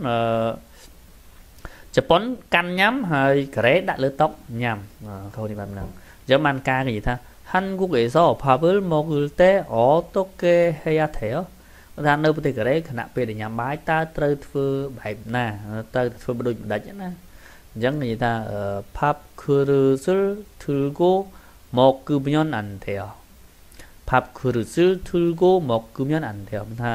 កាន់ញ៉ាំហើយកូរ៉េដាក់លើតុញ៉ាំខុសនេះបែបហ្នឹងអញ្ចឹងបានការគេនិយាយថា 한국에서 밥을 먹을 때 어떻게 해야 돼요? ថានៅប្រទេសកូរ៉េខណៈពេលដែលញ៉ាំបាយតើត្រូវធ្វើបែបណាតើធ្វើដូចម្ដេចណាអញ្ចឹងនិយាយថា 밥 그릇을 들고 먹으면 안 돼요. 밥 그릇을 들고 먹으면 안 돼요. ថា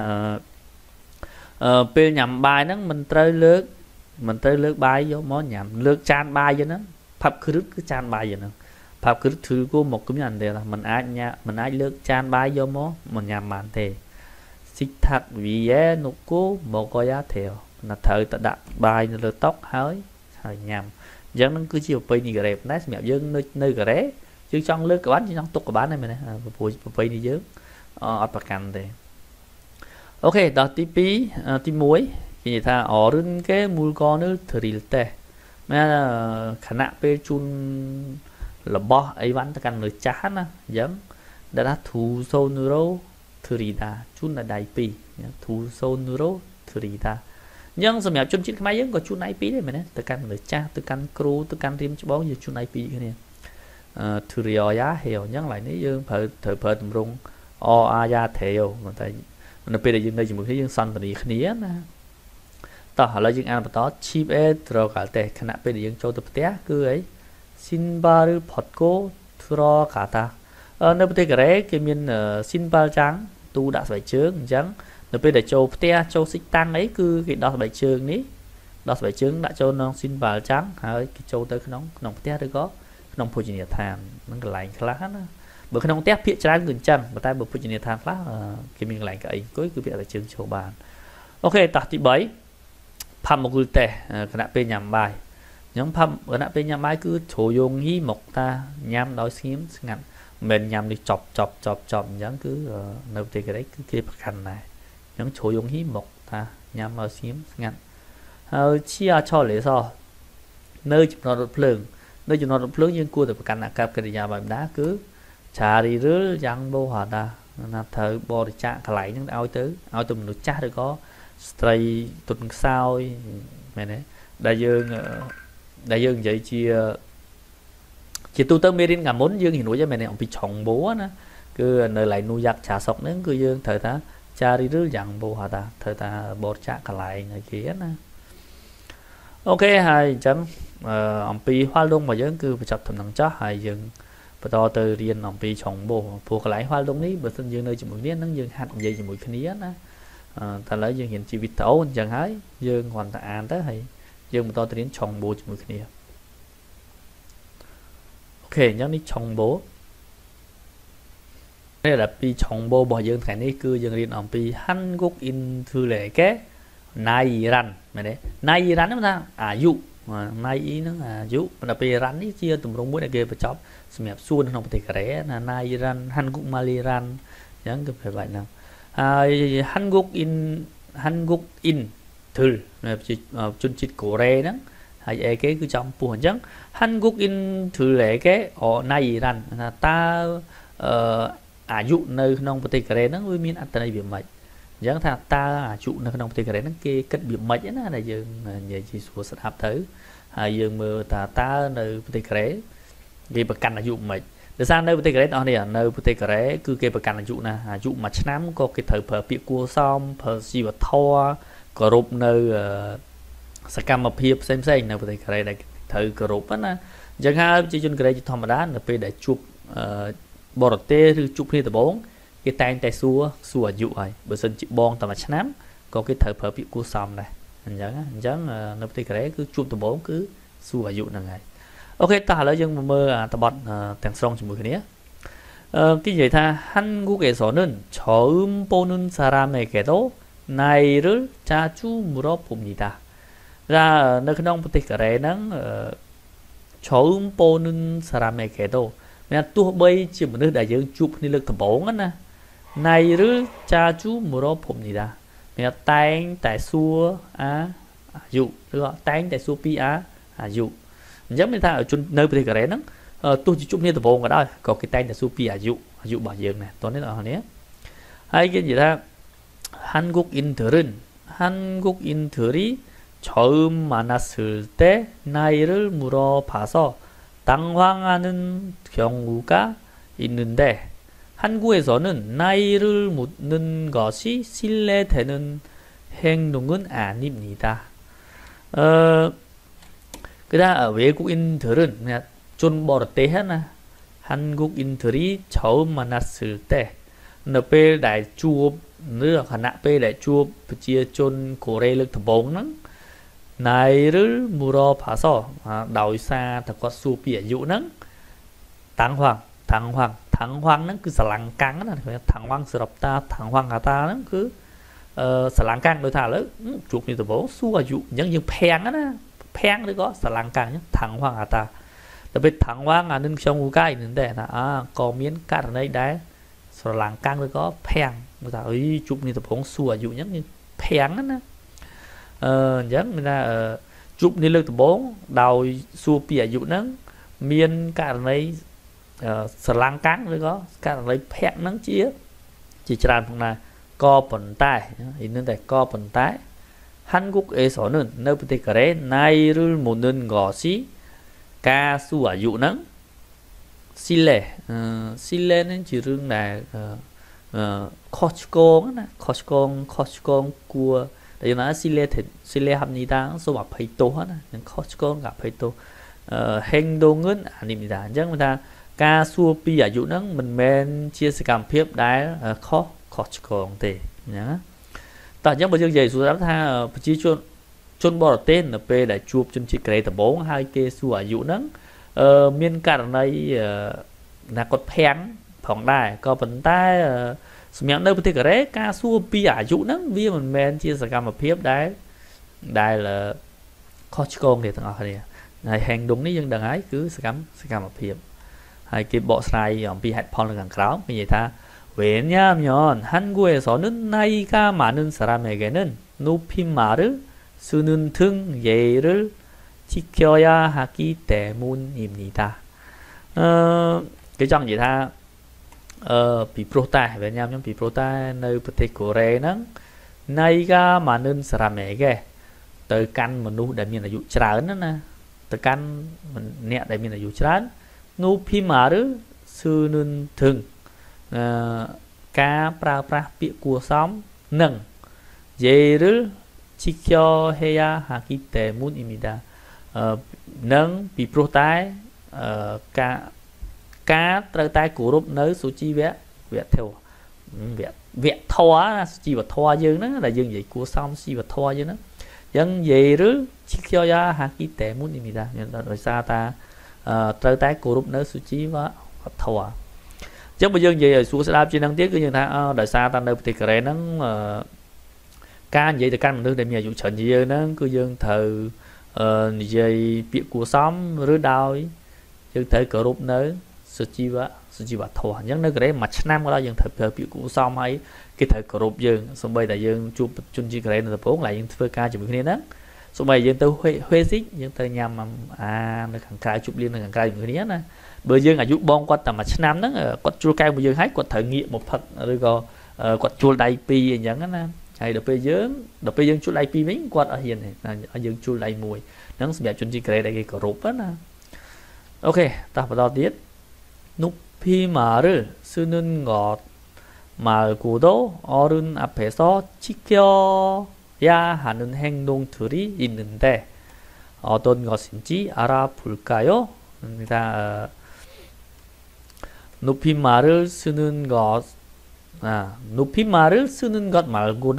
ពេលញ៉ាំបាយហ្នឹងមិនត្រូវលើកបាយយកមកញ៉ាំលើកចានបាយហ្នឹង 밥 그릇 គឺចានបាយហ្នឹង 밥 그릇 들고 먹으면 안 돼요. មិនអាចលើកចានបាយយកមកញ៉ាំបានទេ 식탁 위에 놓고 먹어야 돼요. ណាត្រូវតែដាក់បាយនៅលើតុហើយញ៉ាំអញ្ចឹងហ្នឹងគឺជាប្រពៃណីកូរ៉េប៉ុន្តែសម្រាប់យើងនៅកូរ៉េយើងចង់លើកក៏បានយើងចង់ទុកក៏បានដែរមែនទេប្រពៃណីយើងអត់ប្រកាន់ទេអូខេដល់ទី2ទី1គេនិយាយថា 어른께 물건을 드릴 때 មានខណៈពេលជូនរបស់អីវ៉ាន់ទៅកាន់មនុស្សចាស់ណាអញ្ចឹងដែលថា 두 손으로 드리다 ជូនដៃពីរ 두 손으로 드리다 អញ្ចឹងសម្រាប់ជនជាតិខ្មែរយើងក៏ជូនដៃពីរដែរមែនទេទៅកាន់មនុស្សចាស់ទៅកាន់គ្រូទៅកាន់រៀមច្បងយើងជូនដៃពីរគ្នាTurioya heo អញ្ចឹងឡើយនេះយើងត្រូវប្រើទម្រង់ Aya theo តែនៅពេលដែលយើងនៅជាមួយគ្នាយើងសន្ទនាគ្នាណាតោះឥឡូវយើងអានបន្ត Chip e 들어갈 때 ខណៈពេលដែលយើងចូលទៅផ្ទះគឺអី Sinbal을 벗고 들어가다 នៅប្រទេសកូរ៉េគេមាន Sinbaljang ទូដាក់ស្បែកជើងអញ្ចឹងនៅពេលដែលចូលផ្ទះចូលសិចតាំងអីគឺគេដោះស្បែកជើងនេះដោះស្បែកជើងដាក់ចូលក្នុង Sinbaljang ហើយគេចូលទៅក្នុងផ្ទះឬក៏ក្នុងភោជនីយដ្ឋានហ្នឹងកន្លែងខ្លះណាបើក្នុងផ្ទះភាគច្រើនគឺអញ្ចឹងប៉ុន្តែបើភោជនីយដ្ឋានខ្លះគេមានកន្លែងកៅអីអង្គុយគឺពាក់តែជើងចូលបានអូខេតោះទី3 ផាប់មកគឺតេខណៈពេលញ៉ាំបាយអញ្ចឹងផាប់ខណៈពេលញ៉ាំបាយគឺជ្រយងហីមកតាញ៉ាំដោយស្ងៀមស្ងាត់មិនញ៉ាំនេះចប់អញ្ចឹងគឺនៅប្រទេសកូរ៉េគឺគេប្រកាន់ដែរអញ្ចឹងជ្រយងហីមកតាញ៉ាំដោយស្ងៀមស្ងាត់ហើយជាឆោលេសនៅចំណតរថភ្លើងនៅចំណតរថភ្លើងយើងគួរតែប្រកាន់អាកប្បកិរិយាបែបណាគឺចារីឬយ៉ាងបោហាតាណាត្រូវបរិច្ចាគកន្លែងហ្នឹងឲ្យទៅមនុស្សចាស់ឬក៏ស្ត្រីទុនខ្សោយមែនទេដែលយើងនិយាយជាទូទៅមេរៀនកាលមុនយើងរៀនរួចហើយមែនទេអំពីឆុងបូណាគឺនៅឡៃនូយ៉ាក់ឆាសុកហ្នឹងគឺយើងត្រូវថាចារីឬយ៉ាងបោហាតាត្រូវថាបរិច្ចាគកន្លែងឲ្យគេណាអូខេហើយអញ្ចឹងអំពី Hwaldong របស់យើងគឺបញ្ចប់ដំណឹងចោះហើយយើងបន្តទៅរៀនអំពីឆុងបូព្រោះកន្លែង Hwaldong នេះបើសិនយើងនៅជាមួយគ្នានឹងយើងហាត់និយាយជាមួយគ្នាណាតែឥឡូវយើងរៀនជាវីដេអូអញ្ចឹងហើយយើងគ្រាន់តែអានទៅហើយយើងបន្តទៅរៀនឆុងបូជាមួយគ្នាអូខេអញ្ចឹងនេះឆុងបូនេះដល់ពីឆុងបូរបស់យើងថ្ងៃនេះគឺយើងរៀនអំពី 한국 인들에게 nai ran mày đấy nai ran nó ta dụ nai nó dụ là về ran ấy chia tụm rong mũi này kia phải chóp xem đẹp xuân không thể kể là nai ran Hanguk Mali ran chẳng cái phải vậy nào Hanguk in thử chun chít cổ rê đó hay cái cứ trong buồn chẳng Hanguk in thử lệ cái nai ran ta dụ nơi nông bờ tây kề nó với miền Tây biển mạch chẳng thà ta dụ nơi nông bờ tây kề nó kia kết biển mạch đó là dừng về chỉ số sát hấp thử dừng mưa ta nơi bờ tây kề vì bậc canh là dụ mạch để sang nơi bờ tây kề đó này nơi bờ tây kề cứ kia bậc canh là dụ nè dụ mà nắm có cái thời phở bị cua xóm phở xì và thò cờ rụp nơi sắc cam mập hiệp xem nơi bờ tây kề này thời cờ rụp á nè chẳng hạn chỉ chun kề chỉ thòng đá là về để chụp bò têឬchụpនេះដំបងគេតែងតែសួរអាយុហើយបើសិនជាបងតែមួយឆ្នាំក៏គេត្រូវប្រើពាក្យគួរសមដែរអញ្ចឹងនៅប្រទេសកូរ៉េគឺជួបដំបងគឺសួរអាយុហ្នឹងហើយអូខេតោះឥឡូវយើងមកមើលតបត់ទាំងស្រុងជាមួយគ្នាគេនិយាយថា 한국에서는 처음 보는 사람에게도 나이를 자주 물어봅니다. នៅក្នុងប្រទេសកូរ៉េហ្នឹង처음 보는 사람에게도ទោះបីជាមនុស្សដែលយើងជួបគ្នាលើកដំបូងណាណៃឬចាជូមរភពនេះដែរមានតែងតែសួរអាយុឬក៏តែងតែសួរពីអាយុអញ្ចឹងមានថាជននៅប្រទេសកូរ៉េហ្នឹងទោះជាជួបគ្នាដំបូងក៏ដោយក៏គេតែងតែសួរពីអាយុរបស់យើងដែរតោះនេះបងប្អូនហើយគេនិយាយថា 한국인들이 처음 만났을 때 나이를 물어봐서 당황하는 경우가 있는데 한국에서는 나이를 묻는 것이 신뢰되는 행동은 아닙니다. 그다음 외국인들은 좀 멀었대 하나 한국인들이 처음 만났을 때 np đại chua nữa khả năng p đại chua chia chôn cổ rê lực thầm bốn nắng 나이를 물어봐서ដោយសារ thật có su bịa dụ nắng 당황 nắng cứ sẵn căng đó 당황 스럽다 당황하다 nắng cứ sẵn căng đối thả lớn chụp như tờ bố su dụ những phèn đó phèn đấy có sẵn căng nhá 당황하다 đặc biệt 당황하는 경우가 있는데 có miếng cắt ở đây đấy sẵn căng đấy có phèn đối thả ấy chụp như tờ bố su dụ những phèn đó chẳng người ta chụp đi lực 4 đầu xua bịa dụ nắng miên cả này sờ lang cắn rồi có cả này phẹt nắng chia chỉ tràn phần này co bẩn tai nên tại co bẩn tai 한국에서는 nơi bên kề 나이를 묻는 것이 가수 dụ nắng 실례는 chỉ riêng là 커치공 cua tại nó 실례합니다. số phải tô hết nên 커치공 gặp phải tô 행동은 아닙니다. chẳng người ta ca xua pi ở dụ nắng mình men chia sẻ cảm phiếp đá 커치공 thì nhá tại những bây giờ dạy số đáp tha chỉ chôn bỏ tên là p để chụp trên chiếc cây tập 4 hai kê xua ở dụ nắng miền cả này là có phèn phòng đài có vận tải miệng nơi bên kề ca xua pi ở dụ nắng vì mình men chia sẻ cảm phiếp đài là 커치공 thì thằng này này hành đúng đấy nhưng đằng ấy cứ cảm phiếp hai cái bộ slide pi hạt phong là càng cáo như vậy ta 왜냐하면 한국에서는 나이가 많은 사람에게는 높임말을 쓰는 등 예의를 지켜야 하기 때문입니다. cái trong vậy ta bị prota 왜냐하면 bị prota nơiประเทศ Korea 나이가 많은 사람에게 từ căn mình nu để mình là dụ trán đó nè từ căn mình nè để mình là dụ trán 높임말을 쓰는 등 cá pra bị cua sóng nâng 예를 지켜야 하기 때문입니다. nâng bị protái cá trời tai của rút nơi số chi vẽ theo vẽ thoa chi vật thoa dương đó là dương vậy của sóng chi vật thoa dương đó dân 예를 지켜야 하기 때문입니다. rồi sao ta trời tai của rút nơi số chi và thoa chứ bây giờ về xuống đáp trên năng tiếc cứ như thế đời xa ta nơi thì cái nó ការនិយាយទៅកាន់មនុស្សដែលមានអាយុច្រើនជាងយើងហ្នឹងគឺយើងត្រូវនិយាយពាក្យគួរសមឬដោយយើងត្រូវគោរពនៅសុជីវធម៌អញ្ចឹងនៅកូរ៉េមួយឆ្នាំក៏ដល់យើងត្រូវប្រើពាក្យគួរសមហើយគេត្រូវគោរពយើងសូម្បីតែយើងជួបជនជាតិកូរ៉េនៅដំបូងឡើយយើងធ្វើការជាមួយគ្នាហ្នឹងសូម្បីយើងទៅហេស៊ីយើងទៅញ៉ាំនៅខាងក្រៅជប់លៀងនៅខាងក្រៅជាមួយគ្នាណាបើយើងអាយុបងគាត់តែមួយឆ្នាំហ្នឹងគាត់ជួលកែមួយយើងហើយគាត់ត្រូវងាកមកផឹកឬក៏គាត់ជួលដៃពីរអញ្ចឹងណាហើយដល់ពេលយើងជួលដៃពីរវិញគាត់អត់ហ៊ានទេឲ្យយើងជួលដៃមួយហ្នឹងសម្រាប់ជនជាតិកូរ៉េដែលគេគោរពណាអូខេតោះបន្តទៀត높이 말을 쓰는 것 말고도 어른 앞에서 지켜야 하는 행동들이 있는데 어떤 것인지 알아볼까요? 높임말을 쓰는 것 말고도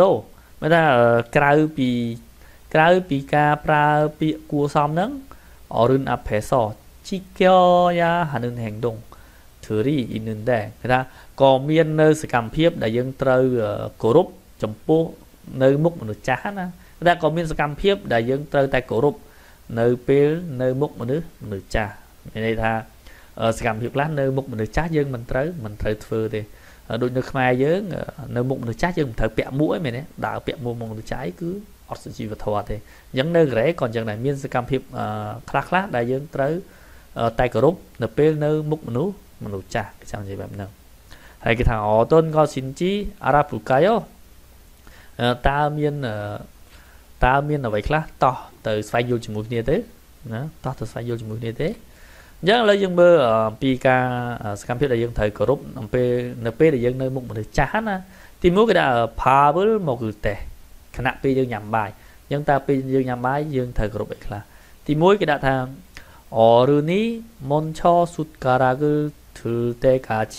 ក្រៅពីការប្រើពាក្យគួរសមនឹងអរិនអភេស지켜야 하는 행동 들이 있는데គេថាក៏មាននៅសកម្មភាពដែលយើងត្រូវគោរពចំពោះនៅមុខមនុស្សចាស់ណាគេថាក៏មានសកម្មភាពដែលយើងត្រូវតែគោរពនៅពេលនៅមុខមនុស្សចាស់មានន័យថាសកម្មភាពខ្លះនៅមុខមនុស្សចាស់យើងមិនត្រូវធ្វើទេដូចនៅខ្មែរយើងនៅមុខមនុស្សចាស់យើងមិនត្រូវពាក់មួកឯមែនទេដើរពាក់មួកមុខមនុស្សចាស់គឺអត់សុជីវធម៌ទេអញ្ចឹងនៅកូរ៉េក៏អញ្ចឹងដែរមានសកម្មភាពខ្លះដែលយើងត្រូវតែគោរពនៅពេលនៅមុខមនុស្សចាស់គេចង់និយាយបែបហ្នឹងហើយគេថាអតនក៏ស៊ីនជីអារ៉ាពូកាយោតើមានអ្វីខ្លះតោះទៅស្វែងយល់ជាមួយគ្នាទេណាតោះទៅស្វែងយល់ជាមួយគ្នាទេអញ្ចឹងឥឡូវយើងមើលអំពីការសកម្មភាពដែលយើងត្រូវគោរពនៅពេលដែលយើងនៅមុខមនុស្សចាស់ណាទីមួយគេថា Pavel មកគឺទេខណៈពេលយើងញ៉ាំបាយអញ្ចឹងតើពេលយើងញ៉ាំបាយយើងត្រូវគោរពអីខ្លះទីមួយគេដាក់ថា어른이 먼저 숟가락을 들 때까지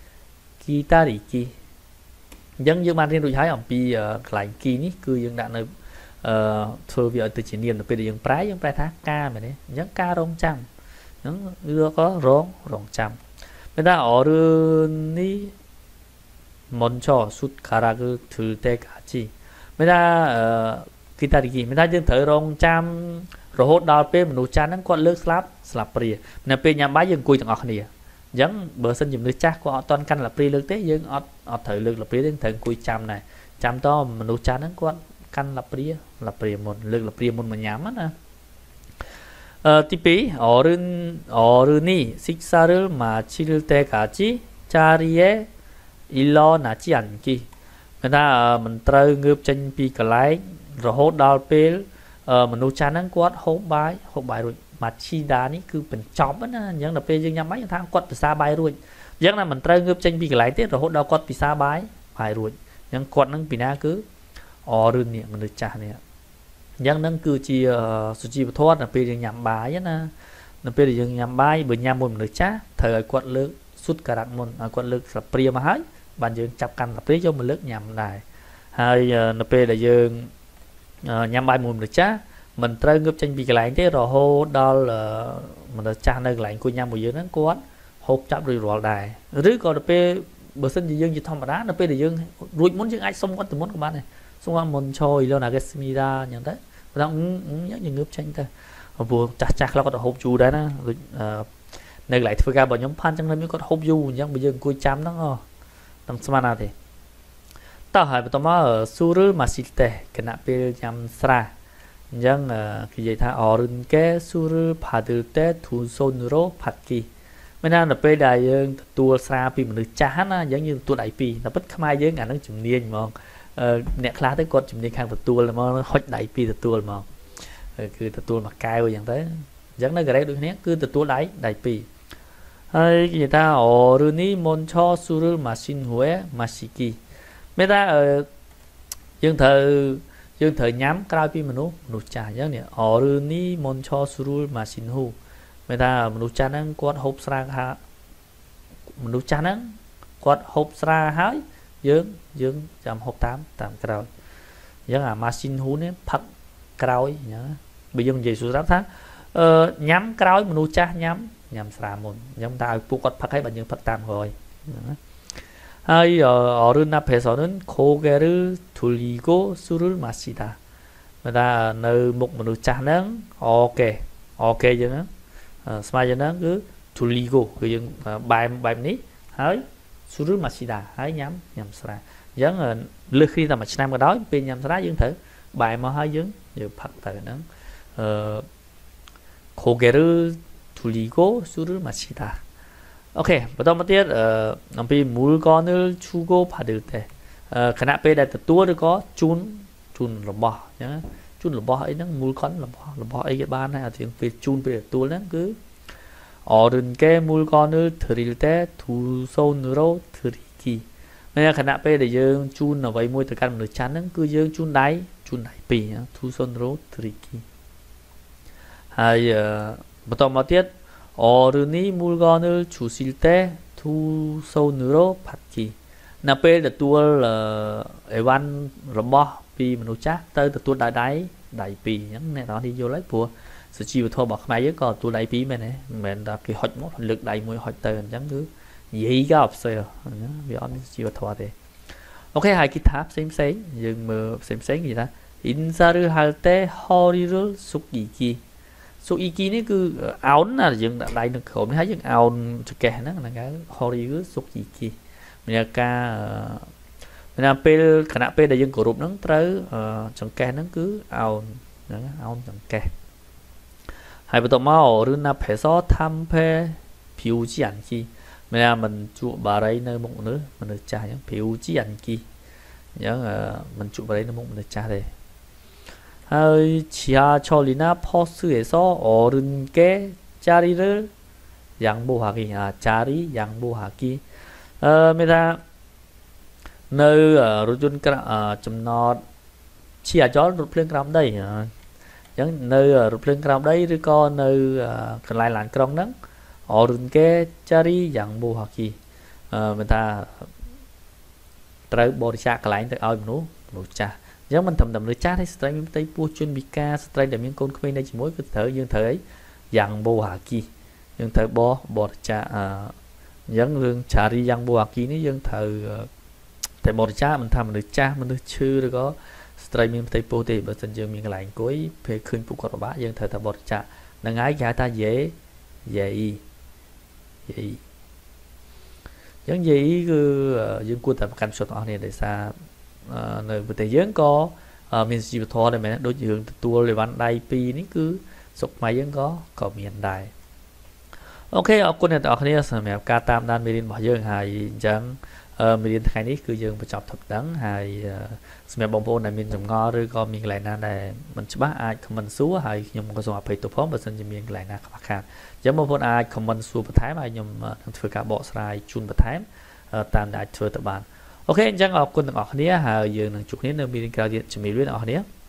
기다리기 អញ្ចឹងយើងបានរៀនរួចហើយអំពីកន្លែងគីនេះគឺយើងដាក់នៅធ្វើវាឲ្យទៅជានាមនៅពេលដែលយើងប្រែថាការមែនទេអញ្ចឹងការរងចាំអញ្ចឹងវាក៏រងចាំមានថា 어른이 먼저 숟가락을 들 때까지មានថា기다리기មានថាយើងត្រូវរងចាំរហូតដល់ពេលមនុស្សចាស់ហ្នឹងគាត់លើកស្លាបព្រានៅពេលញ៉ាំបាយយើងអង្គុយទាំងអស់គ្នាអញ្ចឹងបើសិនជាមនុស្សចាស់គាត់អត់តន់កាន់ស្លាបព្រាលើកទេយើងអត់ត្រូវលើកស្លាបព្រាទេត្រូវអង្គុយចាំដែរចាំតមនុស្សចាស់ហ្នឹងគាត់កាន់ស្លាបព្រាមុនលើកស្លាបព្រាមុនមកញ៉ាំណាទី2 어른이 식사를 마칠 때까지 자리에 일어나지 않기មានថាមិនត្រូវងើបចេញពីកន្លែងរហូតដល់ពេលមនុស្សចាស់ហ្នឹងគាត់ហូបបាយរួចម៉ាឈីដានេះគឺបញ្ចប់ណាអញ្ចឹងដល់ពេលយើងញ៉ាំបាយយើងថាគាត់ពិសាបាយរួចអញ្ចឹងណាមិនត្រូវងើបចេញពីកន្លែងទៀតរហូតដល់គាត់ពិសាបាយរួចអញ្ចឹងគាត់ហ្នឹងពីណាគឺរឿងនេះមនុស្សចាស់នេះអញ្ចឹងហ្នឹងគឺជាសុជីវធម៌នៅពេលយើងញ៉ាំបាយណានៅពេលដែលយើងញ៉ាំបាយបើញ៉ាំមួយមនុស្សចាស់ត្រូវឲ្យគាត់លើកស៊ុតការ៉ាត់មុនឲ្យគាត់លើកស្លាបព្រាមកហើយបានយើងចាប់កាន់ស្លាបព្រាយកមកលើកញ៉ាំដែរហើយនៅពេលដែលយើងញ៉ាំបាយមួយមនុស្សចាស់មិនត្រូវងើបចេញពីកន្លែងទេរហូតដល់មនុស្សចាស់នៅកន្លែងអង្គុយញ៉ាំមួយយើងហ្នឹងគាត់ហូបចាប់រួចរាល់ដែរឬក៏ទៅពេលបើសិនជាយើងជាធម្មតានៅពេលដែលយើងរួចមុនយើងអាចសុំគាត់ទៅមុនក៏បានដែរសុំគាត់មុនឆយលណាកេស្មីដាអញ្ចឹងទៅបើថាយើងងើបចេញទៅព្រោះចាស់ខ្លះគាត់ទៅហូបយូរដែរណាដូចនៅកន្លែងធ្វើការរបស់ខ្ញុំផាន់អញ្ចឹងនៅគាត់ហូបយូរអញ្ចឹងបើយើងអង្គុយចាំហ្នឹងតាមស្មានណាទេតោះហើយបន្តមកស៊ូរឺម៉ាស៊ីតេគណៈពេលញ៉ាំស្រាអញ្ចឹងគេនិយាយថាអរិនកេស៊ូរឺផាឌឺតេធូសូនរ៉ូផាត់គីមានថានៅពេលដែលយើងទទួលស្រាពីមនុស្សចាស់ណាអញ្ចឹងយើងទទួលដៃពីរតែពិតខ្មែរយើងអានឹងជំនាញហ្មងអ្នកខ្លះទៅគាត់ជំនាញខាងទទួលហ្មងហុចដៃពីរទទួលហ្មងគឺទទួលមួយកែវអញ្ចឹងទៅអញ្ចឹងនៅកូរ៉េដូចគ្នាគឺទទួលដៃពីរហើយគេនិយាយថាអរិនីមុនឆស៊ូរឺម៉ាស៊ីនហួេម៉ាស៊ីគីមានថាយើងត្រូវញ៉ាំក្រោយពីមនុស្សចាស់អញ្ចឹងនេះអរឺនីមុនឆស្រួលម៉ាស៊ីនហ៊ូមានថាមនុស្សចាស់ហ្នឹងគាត់ហូបស្រាហើយមនុស្សចាស់ហ្នឹងគាត់ហូបស្រាហើយយើងចាំហូបតាមក្រោយអញ្ចឹងអាម៉ាស៊ីនហ៊ូនេះផឹកក្រោយអញ្ចឹងបើយើងនិយាយស្រាប់ថាញ៉ាំក្រោយមនុស្សចាស់ញ៉ាំស្រាមុនអញ្ចឹងតើឲ្យពួកគាត់ផឹកហើយបើយើងផឹកតាមក្រោយអញ្ចឹងហ 하이 어른 앞에서는 고개를 돌리고 술을 마시다. 다 nơi mộtមនុស្សចាស់ហ្នឹងអូខេយើងហ្នឹងស្មើយើងហ្នឹងគឺ 돌리고 គឺយើងបែបនេះហើយ 술을 마시다 ហើយញ៉ាំស្រាអញ្ចឹងលើសគ្នាតែមួយឆ្នាំក៏ដោយពេលញ៉ាំស្រាយើងត្រូវបែរមកហើយយើងផឹកទៅហ្នឹង고개를 돌리고 술을 마시다. 오케이. 부터អំពី 물건을 주고 받을 때 ខណៈពេលដែលទទួលឬក៏ជូនរបស់អញ្ចឹងជូនរបស់អីហ្នឹង 물건 របស់អីគេបានដែរអត់ជាងពេលជូនពេលទទួលហ្នឹងគឺ 어른께 물건을 드릴 때 두 손으로 드리기 មានខណៈពេលដែលយើងជូនអ្វីមួយទៅកាន់មនុស្សចាស់ហ្នឹងគឺយើងជូនដៃពីរ 두 손으로 드리기 ហើយបន្តមកទៀត 어른이 물건을 주실 때 두 손으로 받기 នៅពេលទទួលអីវ៉ាន់របស់ពីមនុស្សចាស់ទៅទទួលដៃពីរអញ្ចឹងអ្នកនរនេះយល់ហើយព្រោះសុជីវធម៌របស់ខ្មែរយើងក៏ទទួលដៃពីរមែនទេមិនមែនថាគេហុចមកលើកដៃមួយហុចទៅអញ្ចឹងគឺនិយាយក៏អត់ផ្សេងវាអត់មានសុជីវធម៌ទេអូខេហើយគិតថាផ្សេងយើងមើលផ្សេងនិយាយថា 인사를 할 때 허리를 숙이기 숙이기នេះគឺអោនណាយើងដាក់ដៃនៅក្រោមនេះហើយយើងអោនចង្កេះហ្នឹងគេ 허리 គឺ 숙이기 មានការមានពេលខណៈពេលដែលយើងគោរពហ្នឹងត្រូវចង្កេះហ្នឹងគឺអោនហ្នឹងអោនចង្កេះហើយបន្ទាប់មក어른 앞에서 담배 피우지 않기 មានមិនជក់បារីនៅមុខមនុស្សចាស់អញ្ចឹង 피우지 않기 អញ្ចឹងមិនជក់បារីនៅមុខមនុស្សចាស់ទេហើយ 지하철이나 버스에서 어른께 자리를 양보하기 자리 양보하기 មានថានៅរថយន្តចំណត 지하철 រថភ្លើងក្រោមដីអញ្ចឹងនៅរថភ្លើងក្រោមដីឬក៏នៅកន្លែងឡានក្រុងហ្នឹង 어른께 자리 양보하기 មានថាត្រូវបរិច្ចាគកន្លែងទៅឲ្យមនុស្សចាស់អញ្ចឹងមិនត្រឹមតែមនុស្សចាស់ទេស្ត្រីមានផ្ទៃពោះជនពិការស្ត្រីដែលមានកូនក្មេងនៅជាមួយគឺយើងត្រូវឲ្យយ៉ាងបូហាគីយើងត្រូវបរិច្ចាអញ្ចឹងរឿងចារីយ៉ាងបូហាគីនេះយើងត្រូវតែបរិច្ចាមិនថាមនុស្សចាស់មនុស្សឈឺឬក៏ស្ត្រីមានផ្ទៃពោះទេបើមិនយើងមានកន្លែងអង្គុយពេលឃើញពួកគាត់ពិបាកយើងត្រូវតែបរិច្ចាហ្នឹងហើយគេហៅថាយេអញ្ចឹងយេគឺយើងគួរតែប្រកាន់ចិត្តអស់គ្នាដោយសារនៅប្រទេសយើងក៏មានជីវធម៌ដែរមែនដូចយើងទទួលអីវ៉ាន់ដៃពីរនេះគឺសុខខ្មែរយើងក៏មានដែរអូខេអរគុណអ្នកទាំងអស់គ្នាសម្រាប់ការតាមដានមេរៀនរបស់យើងហើយអញ្ចឹងមេរៀនថ្ងៃនេះគឺយើងបញ្ចប់ទៅដឹងហើយសម្រាប់បងប្អូនដែលមានចម្ងល់ឬក៏មានកន្លែងណាដែលមិនច្បាស់អាច comment សួរហើយខ្ញុំក៏សូមអភ័យទោសផងបើសិនជាមានកន្លែងណាខ្វះខាតអញ្ចឹងបងប្អូនអាច comment សួរបន្ថែមហើយខ្ញុំនឹងធ្វើការបកស្រាយជូនបន្ថែមតាមដែលអាចធ្វើទៅបានអូខេអញ្ចឹងអរគុណទាំងអស់គ្នាហើយយើងនឹងជួបគ្នានៅមេរៀនក្រោយទៀតជំរាបលាអ្នកនរគ្នា